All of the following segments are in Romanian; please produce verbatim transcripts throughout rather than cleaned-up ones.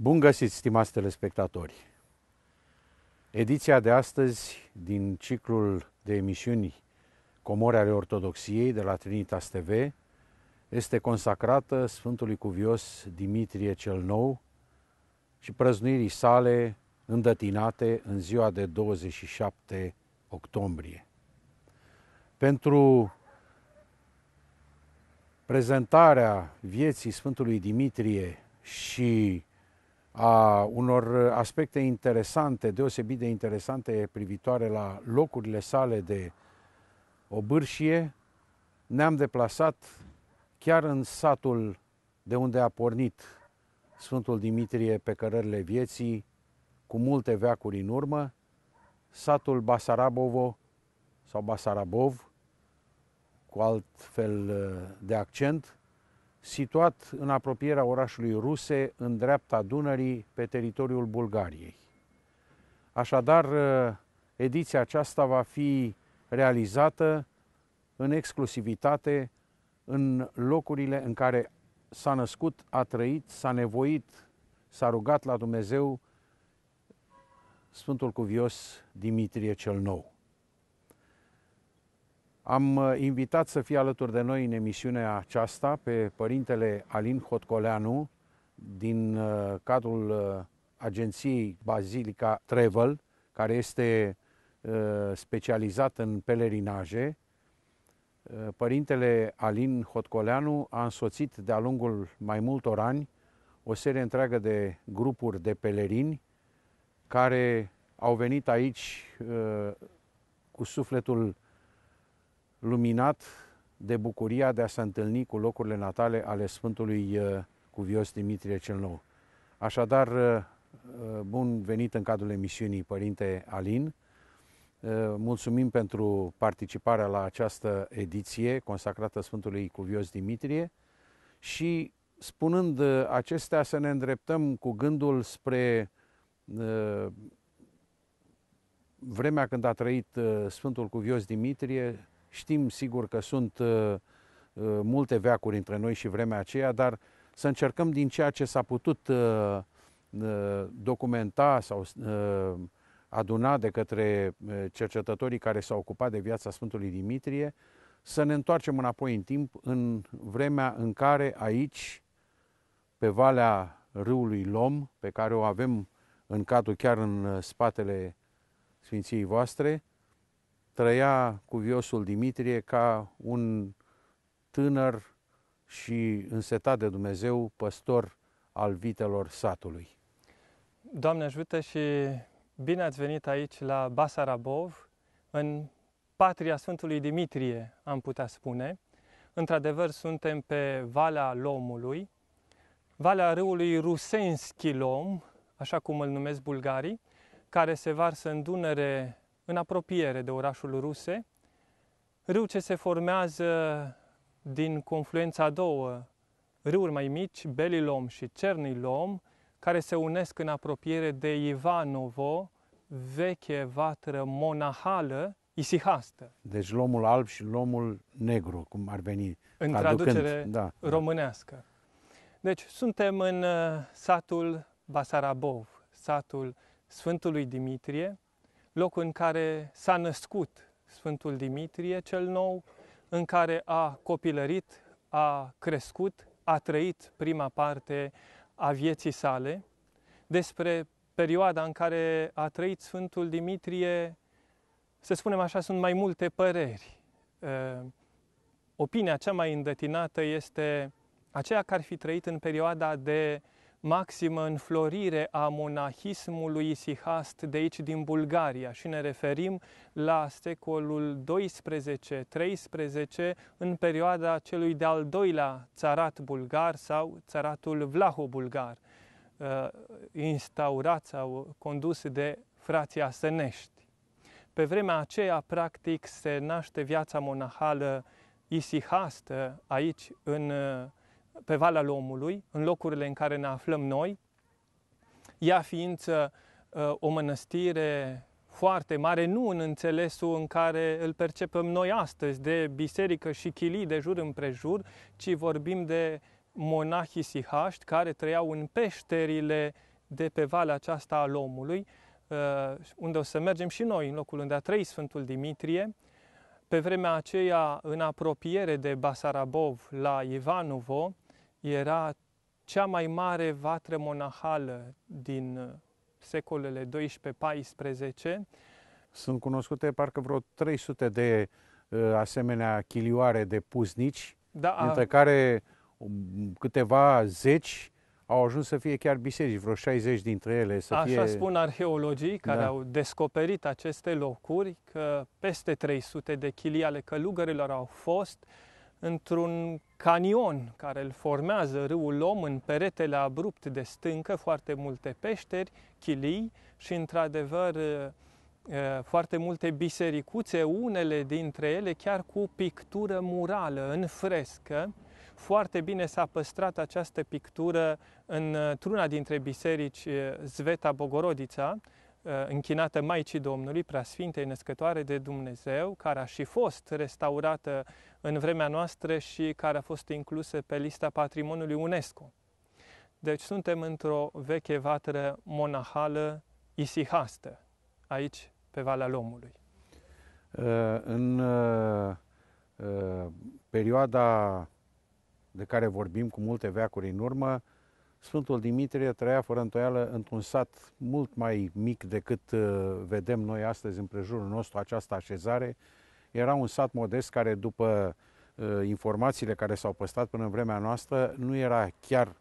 Bun găsit, stimați telespectatori! Ediția de astăzi din ciclul de emisiuni Comori ale Ortodoxiei de la Trinitas T V este consacrată Sfântului Cuvios Dimitrie cel Nou și prăznuirii sale îndătinate în ziua de douăzeci și șapte octombrie. Pentru prezentarea vieții Sfântului Dimitrie și a unor aspecte interesante, deosebit de interesante privitoare la locurile sale de obârșie, ne-am deplasat chiar în satul de unde a pornit Sfântul Dimitrie pe cărările vieții, cu multe veacuri în urmă, satul Basarabovo sau Basarabov, cu alt fel de accent, situat în apropierea orașului Ruse, în dreapta Dunării, pe teritoriul Bulgariei. Așadar, ediția aceasta va fi realizată în exclusivitate în locurile în care s-a născut, a trăit, s-a nevoit, s-a rugat la Dumnezeu Sfântul Cuvios Dimitrie cel Nou. Am invitat să fie alături de noi în emisiunea aceasta pe părintele Alin Hotcoleanu din cadrul agenției Basilica Travel, care este specializat în pelerinaje. Părintele Alin Hotcoleanu a însoțit de-a lungul mai multor ani o serie întreagă de grupuri de pelerini care au venit aici cu sufletul luminat de bucuria de a se întâlni cu locurile natale ale Sfântului Cuvios Dimitrie cel Nou. Așadar, bun venit în cadrul emisiunii, Părinte Alin. Mulțumim pentru participarea la această ediție consacrată Sfântului Cuvios Dimitrie și, spunând acestea, să ne îndreptăm cu gândul spre vremea când a trăit Sfântul Cuvios Dimitrie. Știm sigur că sunt uh, multe veacuri între noi și vremea aceea, dar să încercăm din ceea ce s-a putut uh, uh, documenta sau uh, aduna de către cercetătorii care s-au ocupat de viața Sfântului Dimitrie, să ne întoarcem înapoi în timp, în vremea în care aici, pe valea râului Lom, pe care o avem în cadru chiar în spatele Sfinției voastre, trăia Cuviosul Dimitrie ca un tânăr și însetat de Dumnezeu păstor al vitelor satului. Doamne ajută și bine ați venit aici la Basarabov, în patria Sfântului Dimitrie, am putea spune. Într-adevăr, suntem pe Valea Lomului, Valea râului Rusenski Lom, așa cum îl numesc bulgarii, care se varsă în Dunăre, în apropiere de orașul Ruse, râu ce se formează din confluența a două râuri mai mici, Belilom și Cernilom, care se unesc în apropiere de Ivanovo, veche vatră monahală isihastă. Deci Lomul alb și Lomul negru, cum ar veni. În aducând, traducere da, românească. Deci suntem în satul Basarabov, satul Sfântului Dimitrie, locul în care s-a născut Sfântul Dimitrie cel Nou, în care a copilărit, a crescut, a trăit prima parte a vieții sale. Despre perioada în care a trăit Sfântul Dimitrie, să spunem așa, sunt mai multe păreri. Opinia cea mai îndătinată este aceea că ar fi trăit în perioada de maximă înflorire a monahismului isihast de aici din Bulgaria și ne referim la secolul doisprezece treisprezece, în perioada celui de-al doilea țarat bulgar sau țaratul vlaho-bulgar, instaurat sau condus de frații asănești. Pe vremea aceea, practic, se naște viața monahală isihastă aici în pe Valea Lomului, în locurile în care ne aflăm noi, ea fiind uh, o mănăstire foarte mare, nu în înțelesul în care îl percepem noi astăzi, de biserică și chilii de jur împrejur, ci vorbim de monahi sihaști care trăiau în peșterile de pe valea aceasta a Lomului, unde o să mergem și noi, în locul unde a trăit Sfântul Dimitrie. Pe vremea aceea, în apropiere de Basarabov, la Ivanovo, era cea mai mare vatră monahală din secolele doisprezece paisprezece. Sunt cunoscute parcă vreo trei sute de uh, asemenea chilioare de pusnici, da, dintre care câteva zeci au ajuns să fie chiar biserici, vreo șaizeci dintre ele să Așa fie... spun arheologii care Da. au descoperit aceste locuri, că peste trei sute de chilii ale călugărilor au fost într-un canion care îl formează râul Lom, în peretele abrupt de stâncă, foarte multe peșteri, chilii și, într-adevăr, foarte multe bisericuțe, unele dintre ele chiar cu pictură murală, în frescă. Foarte bine s-a păstrat această pictură într-una dintre biserici, Sveta Bogorodița, închinată Maicii Domnului, Preasfintei Născătoare de Dumnezeu, care a și fost restaurată în vremea noastră și care a fost inclusă pe lista patrimoniului UNESCO. Deci suntem într-o veche vatră monahală isihastă, aici, pe Valea Lomului. În perioada de care vorbim cu multe veacuri în urmă, Sfântul Dimitrie trăia fără îndoială într-un sat mult mai mic decât vedem noi astăzi în prejurul nostru, această așezare. Era un sat modest care, după informațiile care s-au păstrat până în vremea noastră, nu era chiar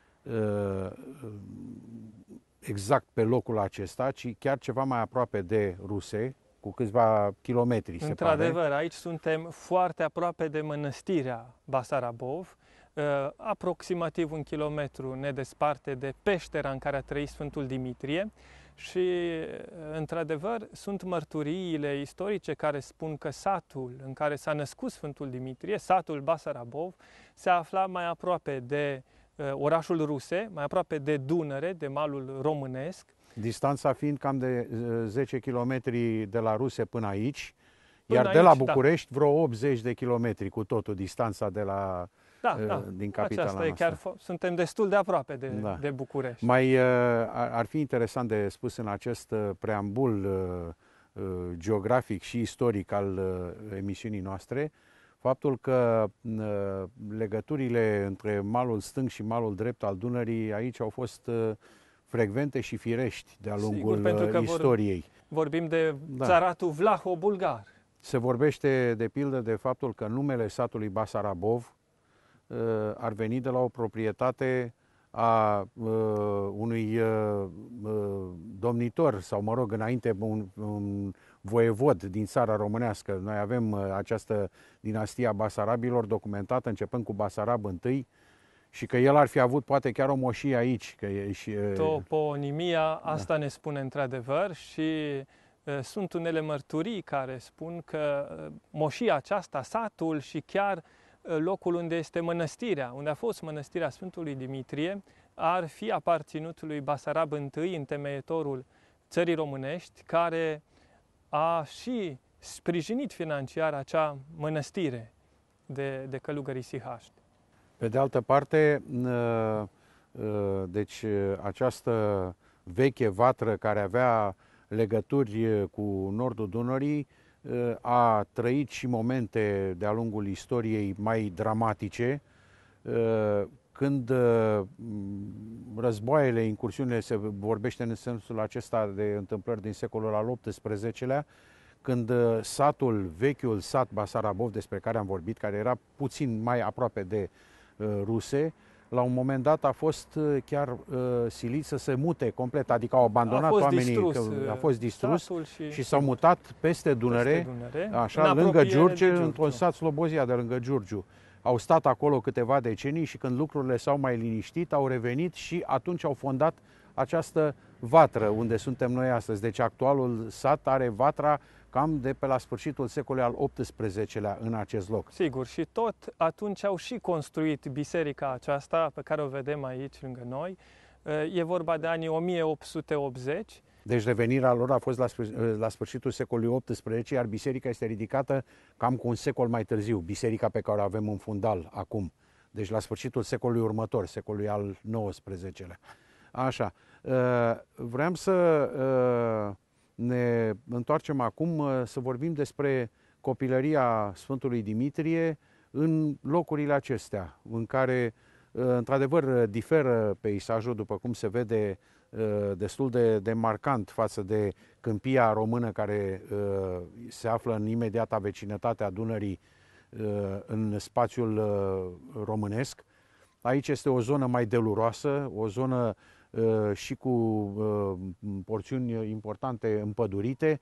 exact pe locul acesta, ci chiar ceva mai aproape de Ruse, cu câțiva kilometri, se pare. Într-adevăr, aici suntem foarte aproape de mănăstirea Basarabov, aproximativ un kilometru ne desparte de peștera în care a trăit Sfântul Dimitrie și, într-adevăr, sunt mărturiile istorice care spun că satul în care s-a născut Sfântul Dimitrie, satul Basarabov, se afla mai aproape de orașul Ruse, mai aproape de Dunăre, de malul românesc. Distanța fiind cam de zece kilometri de la Ruse până aici, până iar aici, de la București da. vreo optzeci de kilometri cu totul distanța de la, da, da. din capitala Aceasta noastră. E chiar, suntem destul de aproape de, da. de București. Mai ar fi interesant de spus în acest preambul geografic și istoric al emisiunii noastre, faptul că legăturile între malul stâng și malul drept al Dunării aici au fost frecvente și firești de-a lungul Sigur, pentru că istoriei. Vorbim de da. țaratul vlaho-bulgar. Se vorbește de pildă de faptul că numele satului Basarabov uh, ar veni de la o proprietate a uh, unui uh, domnitor sau, mă rog, înainte un, un voievod din țara românească. Noi avem uh, această dinastie a Basarabilor documentată începând cu Basarab I, și că el ar fi avut poate chiar o moșie aici. Că e și, Toponimia, asta da. ne spune într-adevăr și uh, sunt unele mărturii care spun că uh, moșia aceasta, satul și chiar uh, locul unde este mănăstirea, unde a fost mănăstirea Sfântului Dimitrie, ar fi aparținut lui Basarab I, întemeietorul țării românești, care a și sprijinit financiar acea mănăstire de, de călugări isihaști. Pe de altă parte, deci această veche vatră care avea legături cu nordul Dunării a trăit și momente de-a lungul istoriei mai dramatice, când războaiele, incursiunile, se vorbește în sensul acesta de întâmplări din secolul al optsprezecelea, când satul, vechiul sat Basarabov, despre care am vorbit, care era puțin mai aproape de Ruse, la un moment dat a fost chiar uh, silit să se mute complet, adică au abandonat oamenii, distrus, că a fost distrus și, și s-au mutat peste Dunăre, peste Dunăre așa, lângă Giurgiu, într-un sat Slobozia de lângă Giurgiu. Au stat acolo câteva decenii și când lucrurile s-au mai liniștit, au revenit și atunci au fondat această vatră unde suntem noi astăzi. Deci actualul sat are vatra cam de pe la sfârșitul secolului al optsprezecelea în acest loc. Sigur, și tot atunci au și construit biserica aceasta pe care o vedem aici lângă noi. E vorba de anii o mie opt sute optzeci. Deci revenirea lor a fost la, la sfârșitul secolului optsprezece, iar biserica este ridicată cam cu un secol mai târziu, biserica pe care o avem în fundal acum. Deci la sfârșitul secolului următor, secolului al nouăsprezecelea. Așa. Vreau să ne întoarcem acum să vorbim despre copilăria Sfântului Dimitrie în locurile acestea, în care, într-adevăr, diferă peisajul, după cum se vede, destul de, de marcant față de câmpia română care se află în imediata vecinătate a Dunării, în spațiul românesc. Aici este o zonă mai deluroasă, o zonă și cu porțiuni importante împădurite,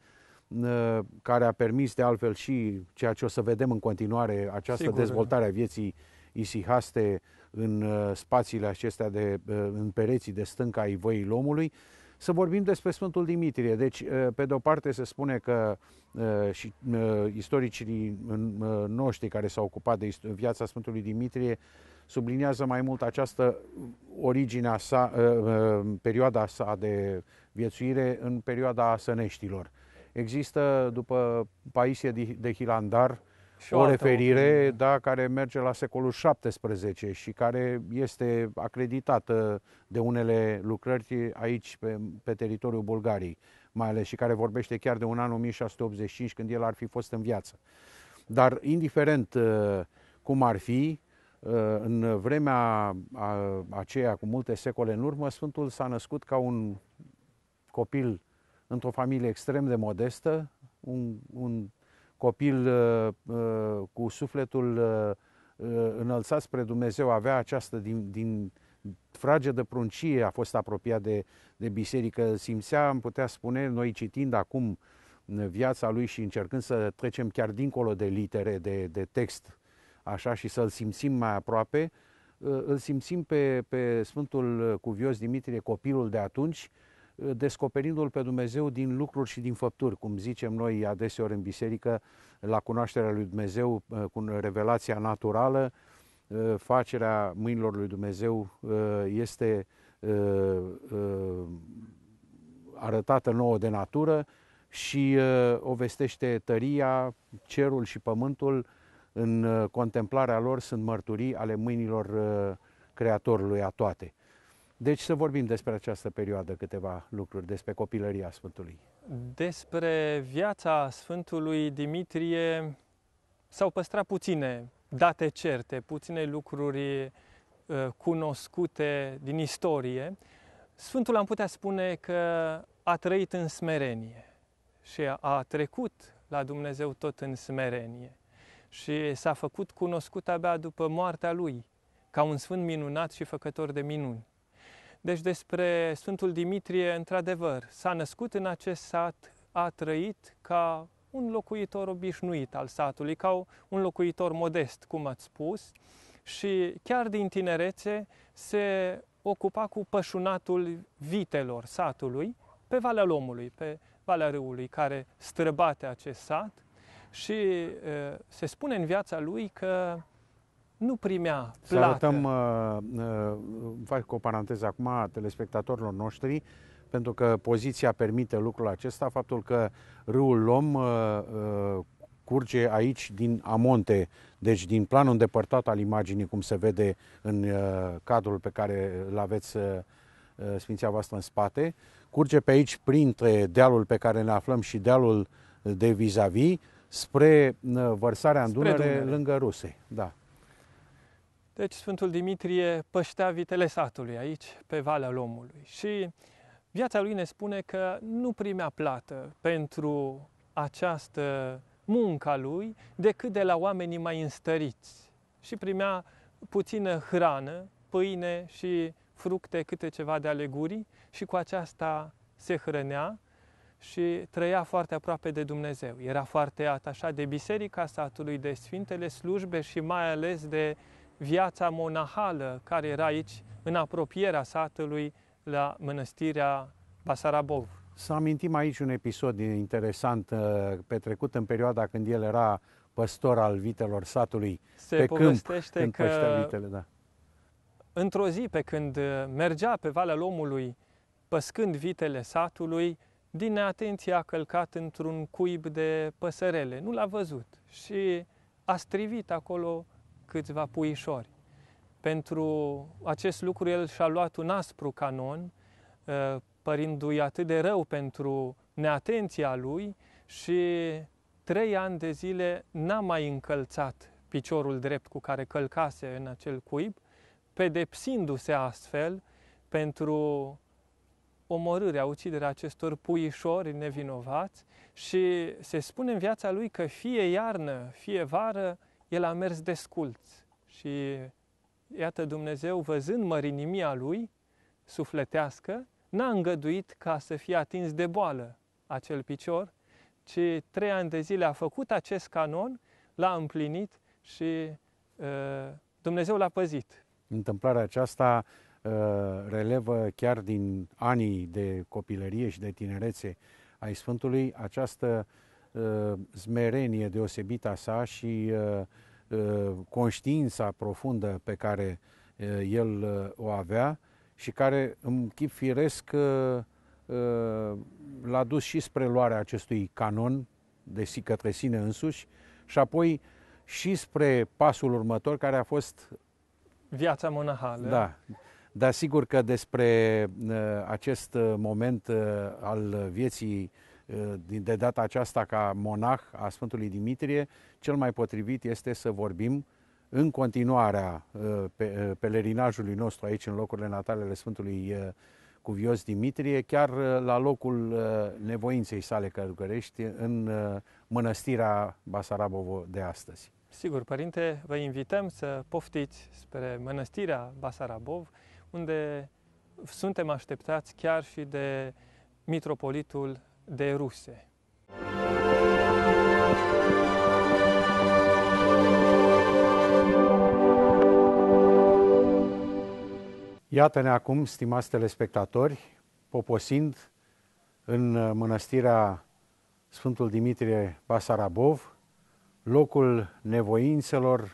care a permis de altfel și ceea ce o să vedem în continuare, această Sigur. dezvoltare a vieții isihaste în spațiile acestea, de, în pereții de stâncă ai Văii Lomului. Să vorbim despre Sfântul Dimitrie. Deci, pe de o parte se spune că și istoricii noștri care s-au ocupat de viața Sfântului Dimitrie subliniază mai mult această originea sa, perioada sa de viețuire în perioada Săneștilor. Există, după Paisie de Hilandar, și o referire da, care merge la secolul șaptesprezece și care este acreditată de unele lucrări aici pe, pe teritoriul Bulgariei, mai ales, și care vorbește chiar de un an o mie șase sute optzeci și cinci, când el ar fi fost în viață. Dar indiferent cum ar fi, în vremea aceea, cu multe secole în urmă, Sfântul s-a născut ca un copil într-o familie extrem de modestă, un, un copil uh, cu sufletul uh, înălțat spre Dumnezeu, avea această, din, din fragedă pruncie, a fost apropiat de, de biserică, simțea, am putea spune, noi citind acum viața lui și încercând să trecem chiar dincolo de litere, de, de text, așa, și să-l simțim mai aproape, uh, îl simțim pe, pe Sfântul Cuvios Dimitrie, copilul de atunci, descoperindu-L pe Dumnezeu din lucruri și din făpturi, cum zicem noi adeseori în biserică, la cunoașterea lui Dumnezeu, cu revelația naturală, facerea mâinilor lui Dumnezeu este arătată nouă de natură și o vestește tăria, cerul și pământul, în contemplarea lor sunt mărturii ale mâinilor Creatorului a toate. Deci să vorbim despre această perioadă câteva lucruri, despre copilăria Sfântului. Despre viața Sfântului Dimitrie s-au păstrat puține date certe, puține lucruri uh, cunoscute din istorie. Sfântul, am putea spune că a trăit în smerenie și a trecut la Dumnezeu tot în smerenie și s-a făcut cunoscut abia după moartea lui, ca un sfânt minunat și făcător de minuni. Deci despre Sfântul Dimitrie, într-adevăr, s-a născut în acest sat, a trăit ca un locuitor obișnuit al satului, ca un locuitor modest, cum ați spus, și chiar din tinerețe se ocupa cu pășunatul vitelor satului pe Valea Lomului, pe Valea Râului, care străbate acest sat, și e, se spune în viața lui că nu primea plată. Să arătăm, uh, uh, fac o paranteză acum telespectatorilor noștri, pentru că poziția permite lucrul acesta, faptul că râul Lom uh, uh, curge aici din amonte, deci din planul îndepărtat al imaginii, cum se vede în uh, cadrul pe care îl aveți uh, Sfinția voastră în spate, curge pe aici printre dealul pe care ne aflăm și dealul de vis-a-vis, spre uh, vărsarea în Dunăre, Dunăre, lângă Ruse. Da. Deci Sfântul Dimitrie păștea vitele satului aici, pe Valea Lomului, și viața lui ne spune că nu primea plată pentru această munca lui decât de la oamenii mai înstăriți și primea puțină hrană, pâine și fructe, câte ceva de ale gurii, și cu aceasta se hrănea și trăia foarte aproape de Dumnezeu. Era foarte atașat de biserica satului, de sfintele slujbe și mai ales de viața monahală care era aici, în apropierea satului, la mănăstirea Basarabov. Să amintim aici un episod interesant petrecut în perioada când el era păstor al vitelor satului. Se pe povestește câmp, că vitele, da. într-o zi, pe când mergea pe Valea Lomului păscând vitele satului, din neatenție a călcat într-un cuib de păsărele. Nu l-a văzut și a strivit acolo câțiva puișori. Pentru acest lucru el și-a luat un aspru canon, părindu-i atât de rău pentru neatenția lui și trei ani de zile n-a mai încălțat piciorul drept cu care călcase în acel cuib, pedepsindu-se astfel pentru omorârea, uciderea acestor puișori nevinovați și se spune în viața lui că fie iarnă, fie vară, el a mers desculț. Și iată Dumnezeu, văzând mărinimia lui sufletească, n-a îngăduit ca să fie atins de boală acel picior, ci trei ani de zile a făcut acest canon, l-a împlinit și uh, Dumnezeu l-a păzit. Întâmplarea aceasta uh, relevă chiar din anii de copilărie și de tinerețe ai Sfântului această uh, smerenie deosebită a sa și uh, uh, conștiința profundă pe care uh, el uh, o avea și care, în chip firesc, uh, uh, l-a dus și spre luarea acestui canon de si către sine însuși și apoi și spre pasul următor, care a fost viața monahală. Da, dar sigur că despre uh, acest moment uh, al vieții uh, de data aceasta ca monah a Sfântului Dimitrie, cel mai potrivit este să vorbim în continuarea uh, pe, uh, pelerinajului nostru aici în locurile natale ale Sfântului uh, Cuvios Dimitrie, chiar uh, la locul uh, nevoinței sale călugărești în uh, mănăstirea Basarabovo de astăzi. Sigur, Părinte, vă invităm să poftiți spre mănăstirea Basarabov, unde suntem așteptați chiar și de mitropolitul de Ruse. Iată-ne acum, stimați telespectatori, poposind în mănăstirea Sfântul Dimitrie Basarabov, locul nevoințelor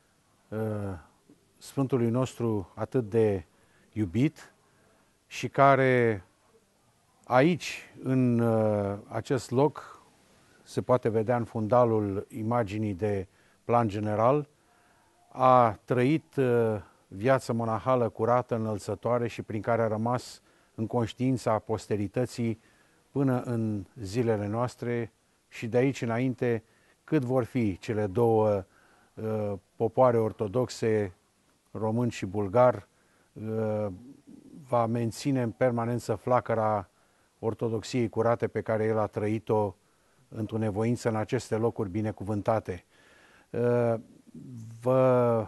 Sfântului nostru atât de iubit și care aici, în acest loc, se poate vedea în fundalul imaginii de plan general, a trăit viață monahală curată, înălțătoare și prin care a rămas în conștiința posterității până în zilele noastre și de aici înainte cât vor fi cele două uh, popoare ortodoxe, român și bulgar, uh, va menține în permanență flacăra ortodoxiei curate pe care el a trăit-o într-o nevoință în aceste locuri binecuvântate. Uh, vă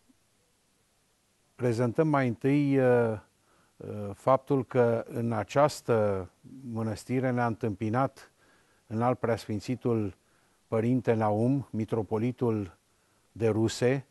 prezentăm mai întâi uh, uh, faptul că în această mănăstire ne-a întâmpinat înalt preasfințitul Părinte Naum, mitropolitul de Ruse,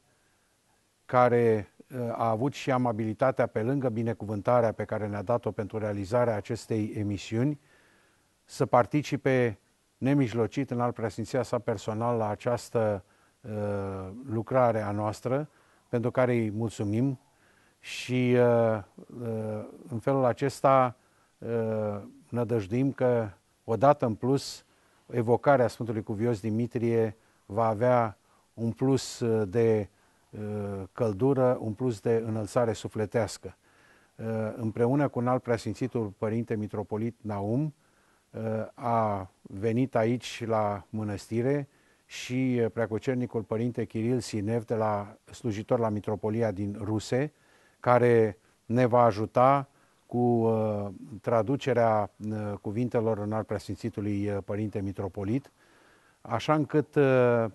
care a avut și amabilitatea, pe lângă binecuvântarea pe care ne-a dat-o pentru realizarea acestei emisiuni, să participe nemijlocit în alt preasfinția sa personal la această uh, lucrare a noastră, pentru care îi mulțumim și uh, uh, în felul acesta uh, nădăjduim că odată în plus evocarea Sfântului Cuvios Dimitrie va avea un plus de uh, căldură, un plus de înălțare sufletească. Uh, împreună cu înalt preasfințitul Părinte Mitropolit Naum uh, a venit aici la mănăstire și preacucernicul Părinte Chiril Sinev, de la slujitor la Mitropolia din Ruse, care ne va ajuta cu uh, traducerea uh, cuvintelor înalt preasfințitului uh, Părinte Mitropolit, așa încât uh,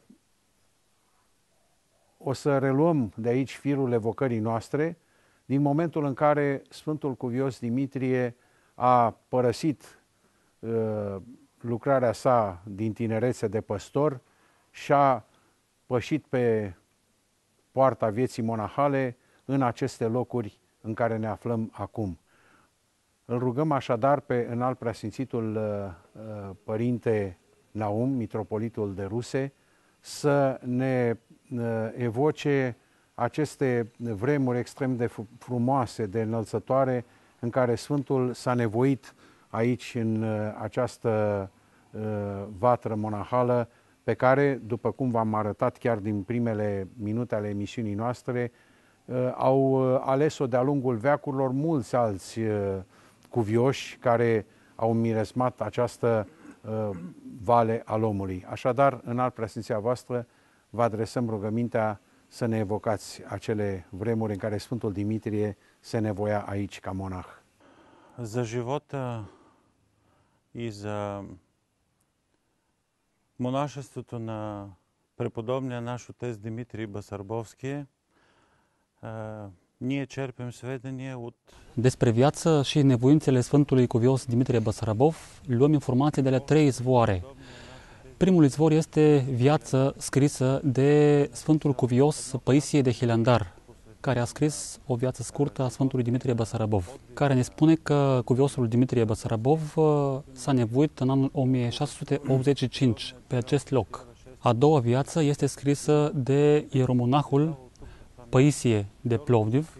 o să reluăm de aici firul evocării noastre din momentul în care Sfântul Cuvios Dimitrie a părăsit uh, lucrarea sa din tinerețe de păstor și a pășit pe poarta vieții monahale în aceste locuri în care ne aflăm acum. Îl rugăm așadar pe înalt preasfințitul uh, Părinte Naum, mitropolitul de Ruse, să ne uh, evoce aceste vremuri extrem de frumoase, de înălțătoare, în care Sfântul s-a nevoit aici, în uh, această uh, vatră monahală, pe care, după cum v-am arătat chiar din primele minute ale emisiunii noastre, uh, au ales-o de-a lungul veacurilor mulți alți uh, cuvioși care au miresmat această uh, vale a omului. Așadar, în alt preasfinția voastră, vă adresăm rugămintea să ne evocați acele vremuri în care Sfântul Dimitrie se nevoia aici ca monah. За живота и за монашеството на преподобния наш отец Димитрий Басарбовски ние черпим сведения от... Despre viață și nevoințele Sfântului Cuvios Dimitrie Basarabov luăm informații de la trei izvoare. Primul izvor este viață scrisă de Sfântul Cuvios Paisie de Hilandar, care a scris o viață scurtă a Sfântului Dimitrie Basarabov, care ne spune că Cuviosul Dimitrie Basarabov s-a nevoit în anul o mie șase sute optzeci și cinci pe acest loc. A doua viață este scrisă de ieromonahul Paisie de Plovdiv,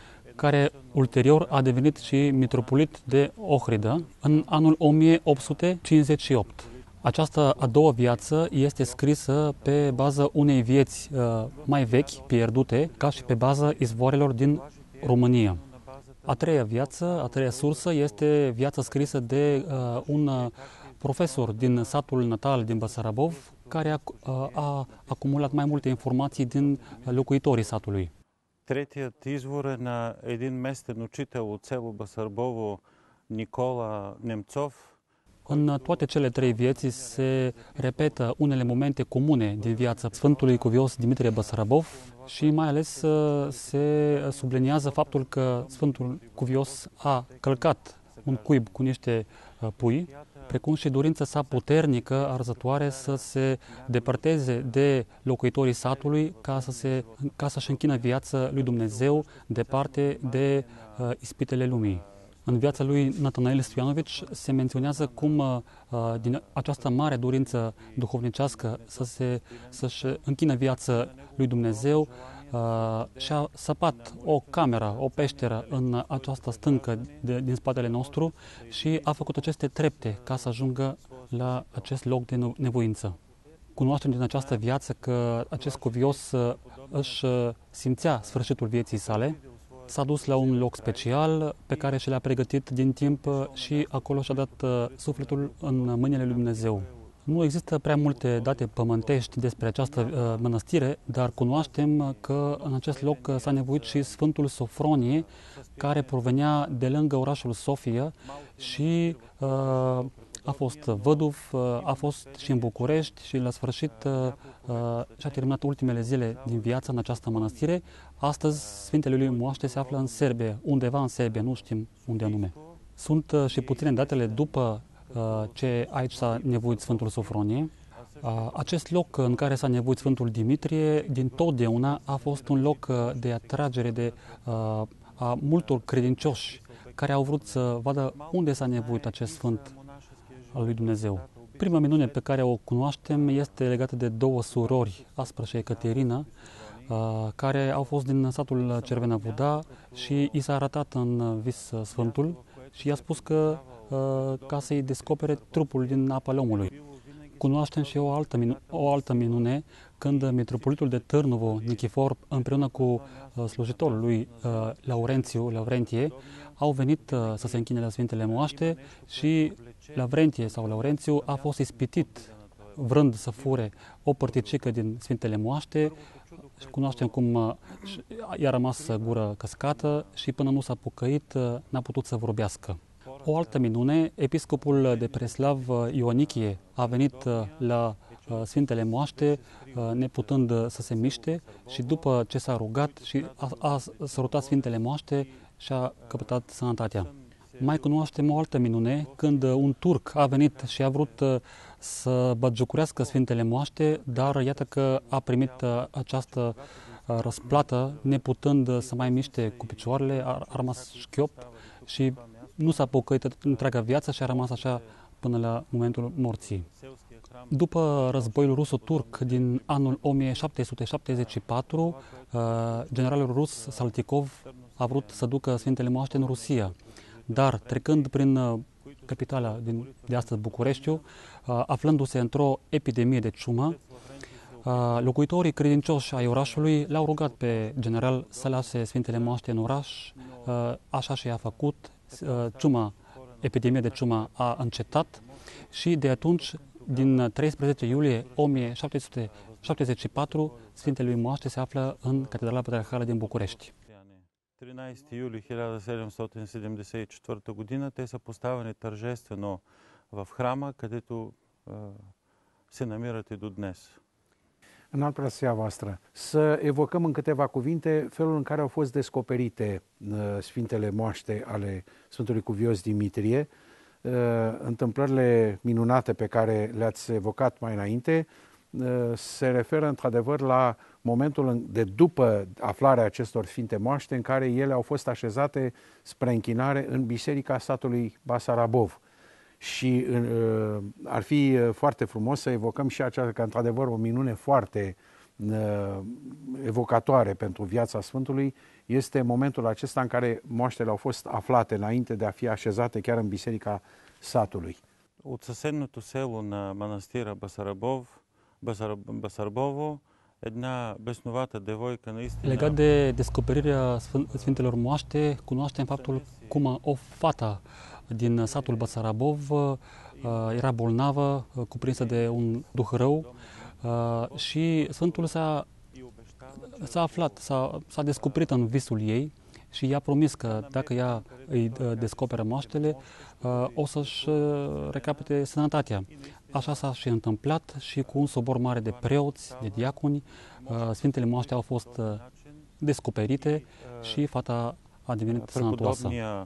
care ulterior a devenit și mitropolit de Ohridă în anul o mie opt sute cincizeci și opt. Această a doua viață este scrisă pe baza unei vieți uh, mai vechi, pierdute, ca și pe baza izvoarelor din România. A treia viață, a treia sursă, este viața scrisă de uh, un uh, profesor din satul natal din Basarabov, care a, uh, a acumulat mai multe informații din locuitorii satului. Третият извор е на един местен учител от село Басарбово, Никола Немцов. În toate cele trei vieți se repetă unele momente comune din viața Sfântului Cuvios Dimitrie Basarabov și mai ales se subliniază faptul că Sfântul Cuvios a călcat un cuib cu niște pui, precum și dorința sa puternică, arzătoare, să se depărteze de locuitorii satului ca, să se, ca să-și închină viața lui Dumnezeu departe de uh, ispitele lumii. În viața lui Natanael Stoianovici se menționează cum uh, din această mare dorință duhovnicească să se, să-și închină viața lui Dumnezeu uh, și-a săpat o cameră, o peșteră în această stâncă de, din spatele nostru și a făcut aceste trepte ca să ajungă la acest loc de nevoință. Cunoaștem din această viață că acest cuvios uh, își simțea sfârșitul vieții sale. S-a dus la un loc special pe care și l-a pregătit din timp și acolo și-a dat sufletul în mâinile lui Dumnezeu. Nu există prea multe date pământești despre această uh, mănăstire, dar cunoaștem că în acest loc s-a nevoit și Sfântul Sofronie, care provenea de lângă orașul Sofia și uh, a fost văduv, a fost și în București și la sfârșit și-a terminat ultimele zile din viață în această mănăstire. Astăzi Sfintele lui Moaște se află în Serbia, undeva în Serbia, nu știm unde anume. Sunt și puține datele după ce aici s-a nevoit Sfântul Sofronie. Acest loc în care s-a nevoit Sfântul Dimitrie din totdeauna a fost un loc de atragere de a multor credincioși care au vrut să vadă unde s-a nevoit acest sfânt al lui Dumnezeu. Prima minune pe care o cunoaștem este legată de două surori, Aspra și Ecaterina, care au fost din satul Cervena Voda și i s-a arătat în vis Sfântul și i-a spus că ca să-i descopere trupul din apa omului. Cunoaștem și o altă, minu- o altă minune când mitropolitul de Târnovo, Nichifor, împreună cu slujitorul lui Laurențiu, Laurentie, au venit să se închine la Sfintele Moaște și Laurentie sau Laurențiu a fost ispitit vrând să fure o părticică din Sfintele Moaște. Cunoaștem cum i-a rămas gură căscată și până nu s-a pocăit n-a putut să vorbească. O altă minune, episcopul de Preslav Ioanichie a venit la Sfintele Moaște neputând să se miște și după ce s-a rugat și a, a sărutat Sfintele Moaște și-a căpătat sănătatea. Mai cunoaștem o altă minune, când un turc a venit și a vrut să batjocorească Sfintele Moaște, dar iată că a primit această răsplată, neputând să mai miște cu picioarele, a rămas șchiop și nu s-a pocăit întreaga viață și a rămas așa până la momentul morții. După războiul ruso-turc din anul o mie șapte sute șaptezeci și patru, generalul rus Saltykov a vrut să ducă Sfintele Moaște în Rusia, dar trecând prin capitala din, de astăzi, Bucureștiu, aflându-se într-o epidemie de ciumă, locuitorii credincioși ai orașului l-au rugat pe general să lase Sfintele Moaște în oraș, așa și a făcut. Ciuma epidemia de ciumă a încetat și de atunci, din treisprezece iulie o mie șapte sute șaptezeci și patru, Sfintele lui Moaște se află în Catedrala Patriarhală din București. тринадесети юли хиляда седемстотин седемдесет и четвърта година те са поставени тържествено в храма, където е, се намират и до днес. În altă preasea voastră, să evocăm în câteva cuvinte felul în care au fost descoperite uh, Sfintele Moaște ale Sfântului Cuvios Dimitrie, uh, întâmplările minunate pe care le-ați evocat mai înainte, uh, se referă într-adevăr la momentul de după aflarea acestor Sfinte Moaște în care ele au fost așezate spre închinare în biserica satului Basarabov. Și uh, ar fi foarte frumos să evocăm și aceasta, că într-adevăr o minune foarte uh, evocatoare pentru viața Sfântului este momentul acesta în care moaștele au fost aflate înainte de a fi așezate chiar în biserica satului. От съседното село на манастира Басарабов, Басарабово, една бесновата девойка наистина... Legat de descoperirea Sfintelor Moaște, cunoaștem faptul cum o fată din satul Basarabov era bolnavă, cuprinsă de un duh rău și Sfântul s-a, s-a aflat, s-a, s-a descoperit în visul ei și i-a promis că dacă ea îi descoperă moaștele, o să-și recapete sănătatea. Așa s-a și întâmplat și cu un sobor mare de preoți, de diaconi, Sfintele Moaște au fost descoperite și fata a devenit sănătoasă.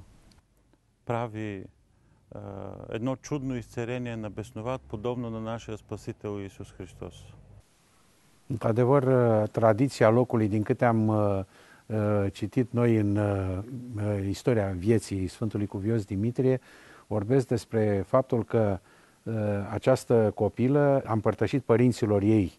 Прави едно чудно изцеление на бесноват, подобно на нашия Спасител Иисус Христос. Într-adevăr, tradiția locului, din câte am citit noi în istoria vieții Sfântului Cuvios Dimitrie, vorbesc despre faptul că această copilă a împărtășit părinților ei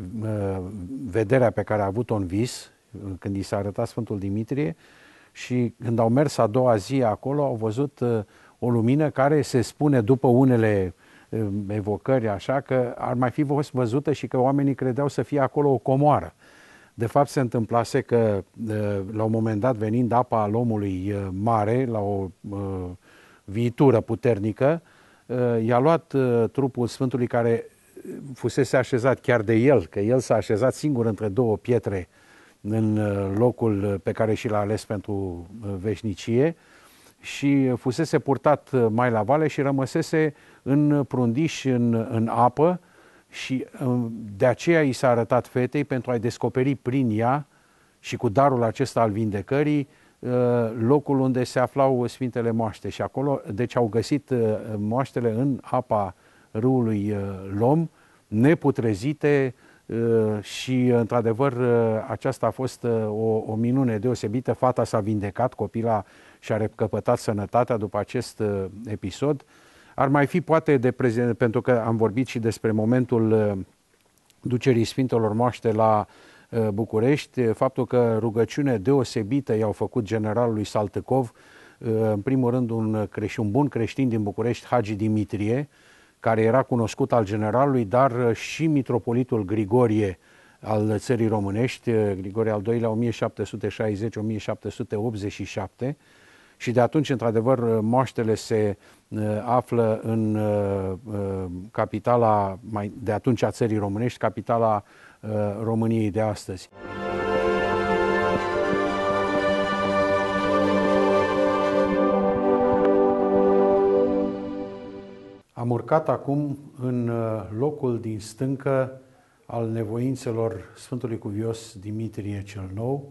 vederea pe care a avut-o în vis, când i s-a arătat Sfântul Dimitrie, și când au mers a doua zi acolo, au văzut o lumină care se spune după unele evocări așa că ar mai fi fost văzută și că oamenii credeau să fie acolo o comoară. De fapt se întâmplase că la un moment dat, venind apa al omului mare, la o viitură puternică, i-a luat trupul Sfântului care fusese așezat chiar de el, că el s-a așezat singur între două pietre în locul pe care și l-a ales pentru veșnicie, și fusese purtat mai la vale și rămăsese în prundiș, în, în apă, și de aceea i s-a arătat fetei pentru a-i descoperi prin ea și cu darul acesta al vindecării locul unde se aflau Sfintele Moaște. Și acolo, deci au găsit moaștele în apa râului Lom, neputrezite, și într-adevăr aceasta a fost o, o minune deosebită. Fata s-a vindecat, copila și-a recăpătat sănătatea după acest episod. Ar mai fi poate de prezent, pentru că am vorbit și despre momentul ducerii Sfintelor Moaște la București, faptul că rugăciune deosebită i-au făcut generalului Saltykov, în primul rând un, creștin, un bun creștin din București, Hagi Dimitrie, care era cunoscut al generalului, dar și mitropolitul Grigorie al țării românești, Grigorie al doilea, o mie șapte sute șaizeci - o mie șapte sute optzeci și șapte, și de atunci, într-adevăr, moaștele se uh, află în uh, capitala, mai de atunci a țării românești, capitala uh, României de astăzi. Am urcat acum în locul din stâncă al nevoințelor Sfântului Cuvios Dimitrie cel Nou,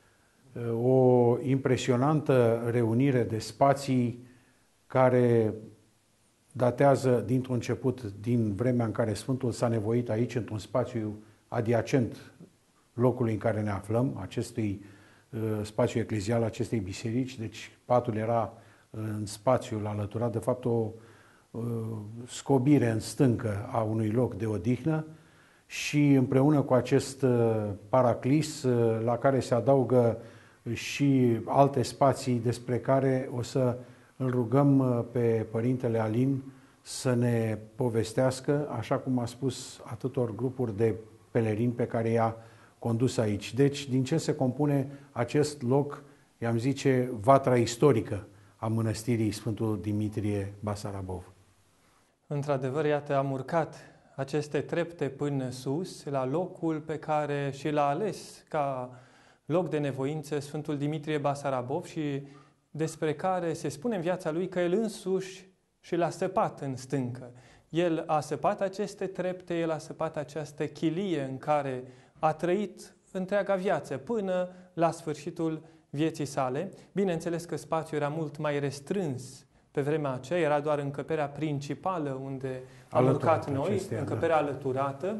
o impresionantă reunire de spații care datează dintr-un început, din vremea în care Sfântul s-a nevoit aici, într-un spațiu adiacent locului în care ne aflăm, acestui uh, spațiu eclezial, acestei biserici. Deci patul era în spațiul alăturat, de fapt o uh, scobire în stâncă a unui loc de odihnă, și împreună cu acest uh, paraclis uh, la care se adaugă și alte spații despre care o să îl rugăm pe Părintele Alin să ne povestească, așa cum a spus atâtor grupuri de pelerini pe care i-a condus aici. Deci, din ce se compune acest loc, i-am zice, vatra istorică a mănăstirii Sfântul Dimitrie Basarabov. Într-adevăr, iată, am urcat aceste trepte până sus, la locul pe care și l-a ales ca loc de nevoință Sfântul Dimitrie Basarabov și despre care se spune în viața lui că el însuși și l-a săpat în stâncă. El a săpat aceste trepte, el a săpat această chilie în care a trăit întreaga viață până la sfârșitul vieții sale. Bineînțeles că spațiul era mult mai restrâns pe vremea aceea, era doar încăperea principală unde am urcat noi, acestea, încăperea da. alăturată,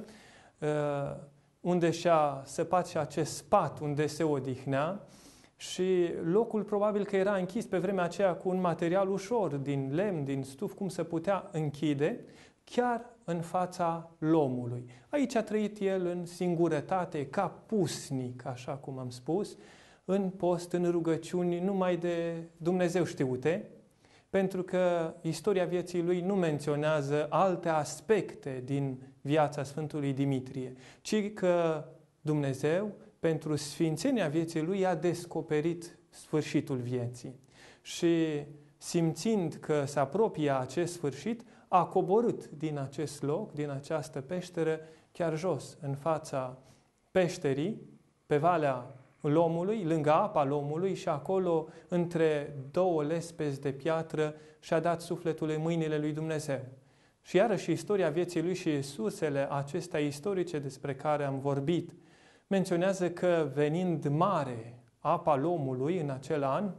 unde și-a săpat și acest spat unde se odihnea și locul probabil că era închis pe vremea aceea cu un material ușor, din lemn, din stuf, cum se putea închide, chiar în fața lomului. Aici a trăit el în singurătate, ca pusnic, așa cum am spus, în post, în rugăciuni, numai de Dumnezeu știute, pentru că istoria vieții lui nu menționează alte aspecte din viața Sfântului Dimitrie, ci că Dumnezeu, pentru sfințenia vieții lui, a descoperit sfârșitul vieții. Și simțind că se apropie acest sfârșit, a coborât din acest loc, din această peșteră, chiar jos, în fața peșterii, pe Valea Lomului, lângă apa Lomului, și acolo, între două lespezi de piatră, și-a dat sufletul în mâinile lui Dumnezeu. Și iarăși istoria vieții lui și sursele acestea istorice despre care am vorbit menționează că, venind mare apa Lomului în acel an,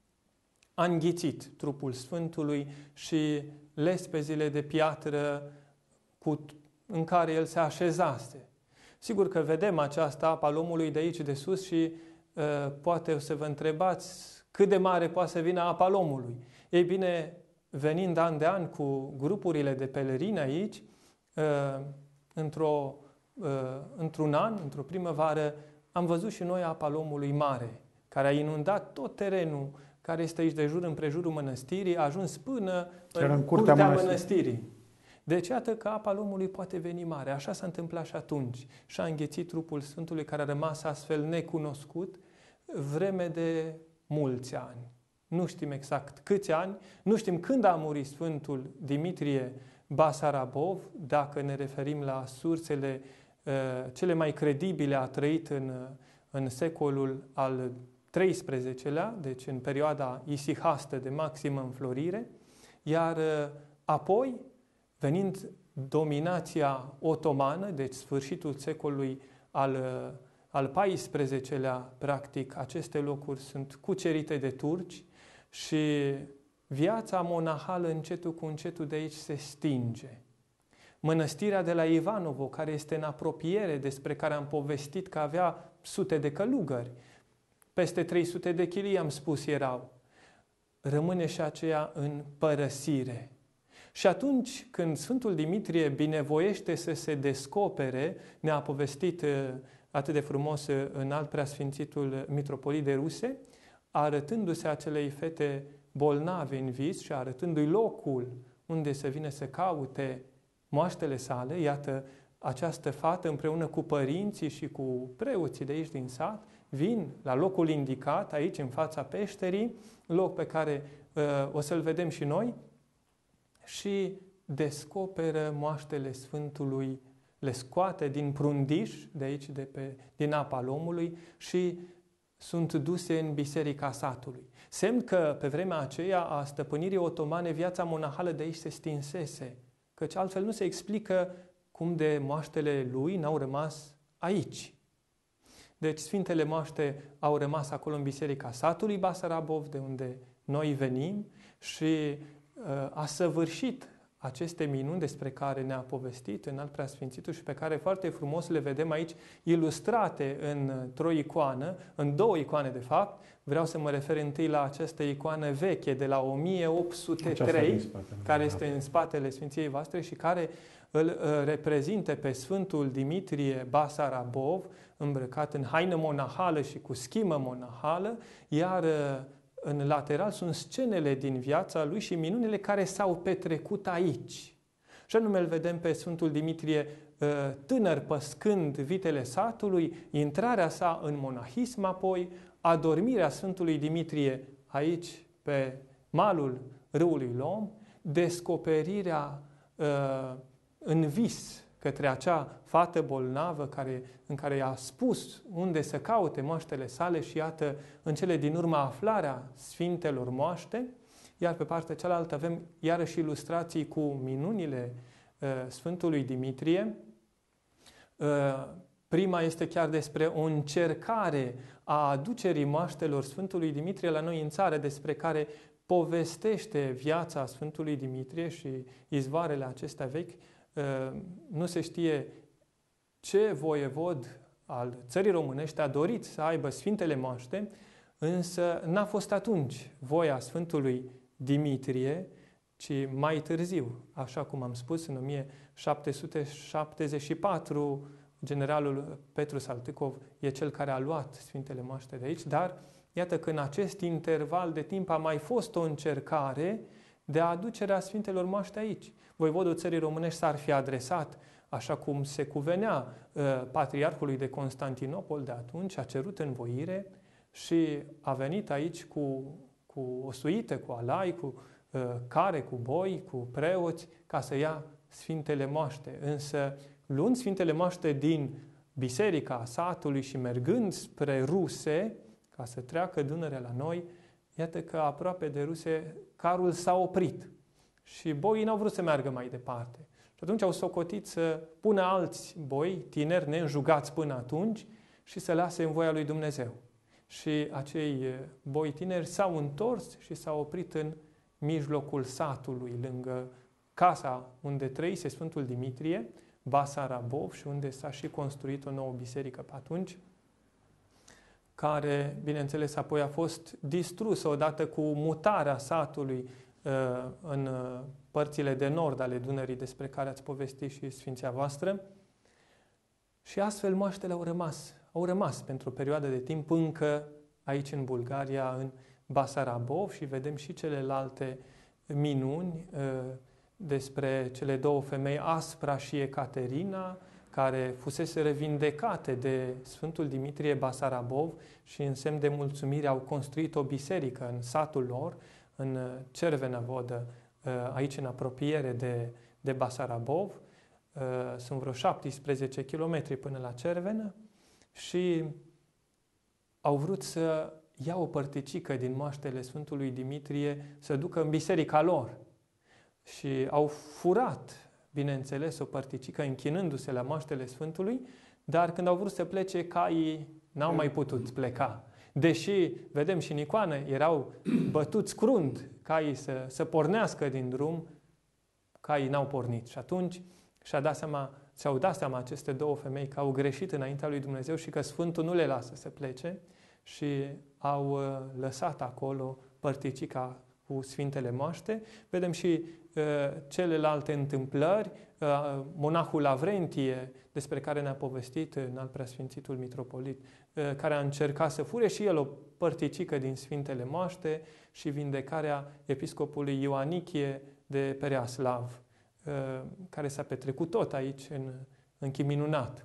a înghițit trupul Sfântului și lespezile de piatră cu, în care el se așezase. Sigur că vedem această apa Lomului de aici, de sus, și uh, poate o să vă întrebați cât de mare poate să vină apa Lomului. Ei bine, venind an de an cu grupurile de pelerini aici, uh, într-o, uh, într-un an, într-o primăvară, am văzut și noi apa Lomului mare, care a inundat tot terenul care este aici de jur împrejurul mănăstirii, a ajuns până în, în curtea, curtea mănăstirii. mănăstirii. Deci iată că apa Lomului poate veni mare. Așa s-a întâmplat și atunci. Și a înghețit trupul Sfântului, care a rămas astfel necunoscut vreme de mulți ani. Nu știm exact câți ani, nu știm când a murit Sfântul Dimitrie Basarabov, dacă ne referim la sursele uh, cele mai credibile, a trăit în, în secolul al treisprezecelea, deci în perioada isihastă de maximă înflorire, iar uh, apoi, venind dominația otomană, deci sfârșitul secolului al, al paisprezecelea, practic, aceste locuri sunt cucerite de turci și viața monahală încetul cu încetul de aici se stinge. Mănăstirea de la Ivanovo, care este în apropiere, despre care am povestit că avea sute de călugări, peste trei sute de chilii, am spus, erau, rămâne și aceea în părăsire. Și atunci când Sfântul Dimitrie binevoiește să se descopere, ne-a povestit atât de frumos înalt preasfințitul mitropolit de Ruse, arătându-se acelei fete bolnave în vis și arătându-i locul unde să vină să caute moaștele sale, iată, această fată împreună cu părinții și cu preoții de aici din sat, vin la locul indicat, aici în fața peșterii, loc pe care uh, o să-l vedem și noi, și descoperă moaștele Sfântului, le scoate din prundiș, de aici, de pe, din apa Lomului, și sunt duse în biserica satului. Semn că pe vremea aceea a stăpânirii otomane viața monahală de aici se stinsese, căci altfel nu se explică cum de moaștele lui n-au rămas aici. Deci Sfintele Moaște au rămas acolo în biserica satului Basarabov, de unde noi venim, și a săvârșit aceste minuni despre care ne-a povestit înalt preasfințitul și pe care foarte frumos le vedem aici ilustrate într-o icoană, în două icoane de fapt. Vreau să mă refer întâi la această icoană veche de la o mie opt sute trei, care este în spatele Sfinției voastre și care îl reprezintă pe Sfântul Dimitrie Basarabov, îmbrăcat în haină monahală și cu schimă monahală, iar în lateral sunt scenele din viața lui și minunile care s-au petrecut aici. Și anume îl vedem pe Sfântul Dimitrie tânăr păscând vitele satului, intrarea sa în monahism, apoi adormirea Sfântului Dimitrie aici pe malul râului Lom, descoperirea uh, în vis către acea fată bolnavă care, în care i-a spus unde să caute moaștele sale și iată în cele din urmă aflarea sfintelor moaște, iar pe partea cealaltă avem iarăși ilustrații cu minunile uh, Sfântului Dimitrie. Uh, prima este chiar despre o încercare a aducerii moaștelor Sfântului Dimitrie la noi în țară, despre care povestește viața Sfântului Dimitrie și izvoarele acestea vechi. Nu se știe ce voievod al țării românești a dorit să aibă Sfintele Moaște, însă n-a fost atunci voia Sfântului Dimitrie, ci mai târziu, așa cum am spus, în o mie șapte sute șaptezeci și patru, generalul Petru Saltykov e cel care a luat Sfintele Moaște de aici, dar iată că în acest interval de timp a mai fost o încercare de aducerea Sfintelor Moaște aici. Voivodul țării românești s-ar fi adresat, așa cum se cuvenea, patriarhului de Constantinopol de atunci, a cerut învoire și a venit aici cu, cu o suită, cu alai, cu care, cu boi, cu preoți, ca să ia Sfintele Moaște. Însă, luând Sfintele Moaște din biserica satului și mergând spre ruse, ca să treacă Dunărea la noi, iată că aproape de ruse carul s-a oprit și boii n-au vrut să meargă mai departe. Și atunci au socotit să pună alți boi, tineri, neînjugați până atunci, și să lase în voia lui Dumnezeu. Și acei boi tineri s-au întors și s-au oprit în mijlocul satului, lângă casa unde trăise Sfântul Dimitrie, Basarabov, și unde s-a și construit o nouă biserică pe atunci, care, bineînțeles, apoi a fost distrusă odată cu mutarea satului uh, în uh, părțile de nord ale Dunării, despre care ați povestit și Sfinția voastră. Și astfel moaștele au rămas, au rămas pentru o perioadă de timp încă aici în Bulgaria, în Basarabov, și vedem și celelalte minuni uh, despre cele două femei, Aspra și Ecaterina, care fusese vindecate de Sfântul Dimitrie Basarabov și în semn de mulțumire au construit o biserică în satul lor, în Cervena Vodă, aici în apropiere de, de Basarabov. Sunt vreo șaptesprezece kilometri până la Cervena și au vrut să ia o părticică din moaștele Sfântului Dimitrie să ducă în biserica lor. Și au furat, bineînțeles, o părticică închinându-se la moaștele Sfântului, dar când au vrut să plece, caii n-au mai putut pleca. Deși, vedem și în icoană, erau bătuți crunt caii să, să pornească din drum, caii n-au pornit. Și atunci și-a dat seama, și-au dat seama aceste două femei că au greșit înaintea lui Dumnezeu și că Sfântul nu le lasă să plece și au lăsat acolo părticica cu Sfintele Moaște. Vedem și uh, celelalte întâmplări, uh, monahul Lavrentie, despre care ne-a povestit în al preasfințitul mitropolit, uh, care a încercat să fure și el o părticică din Sfintele Moaște, și vindecarea episcopului Ioanichie de Pereaslav, uh, care s-a petrecut tot aici, în, în Chiminunat.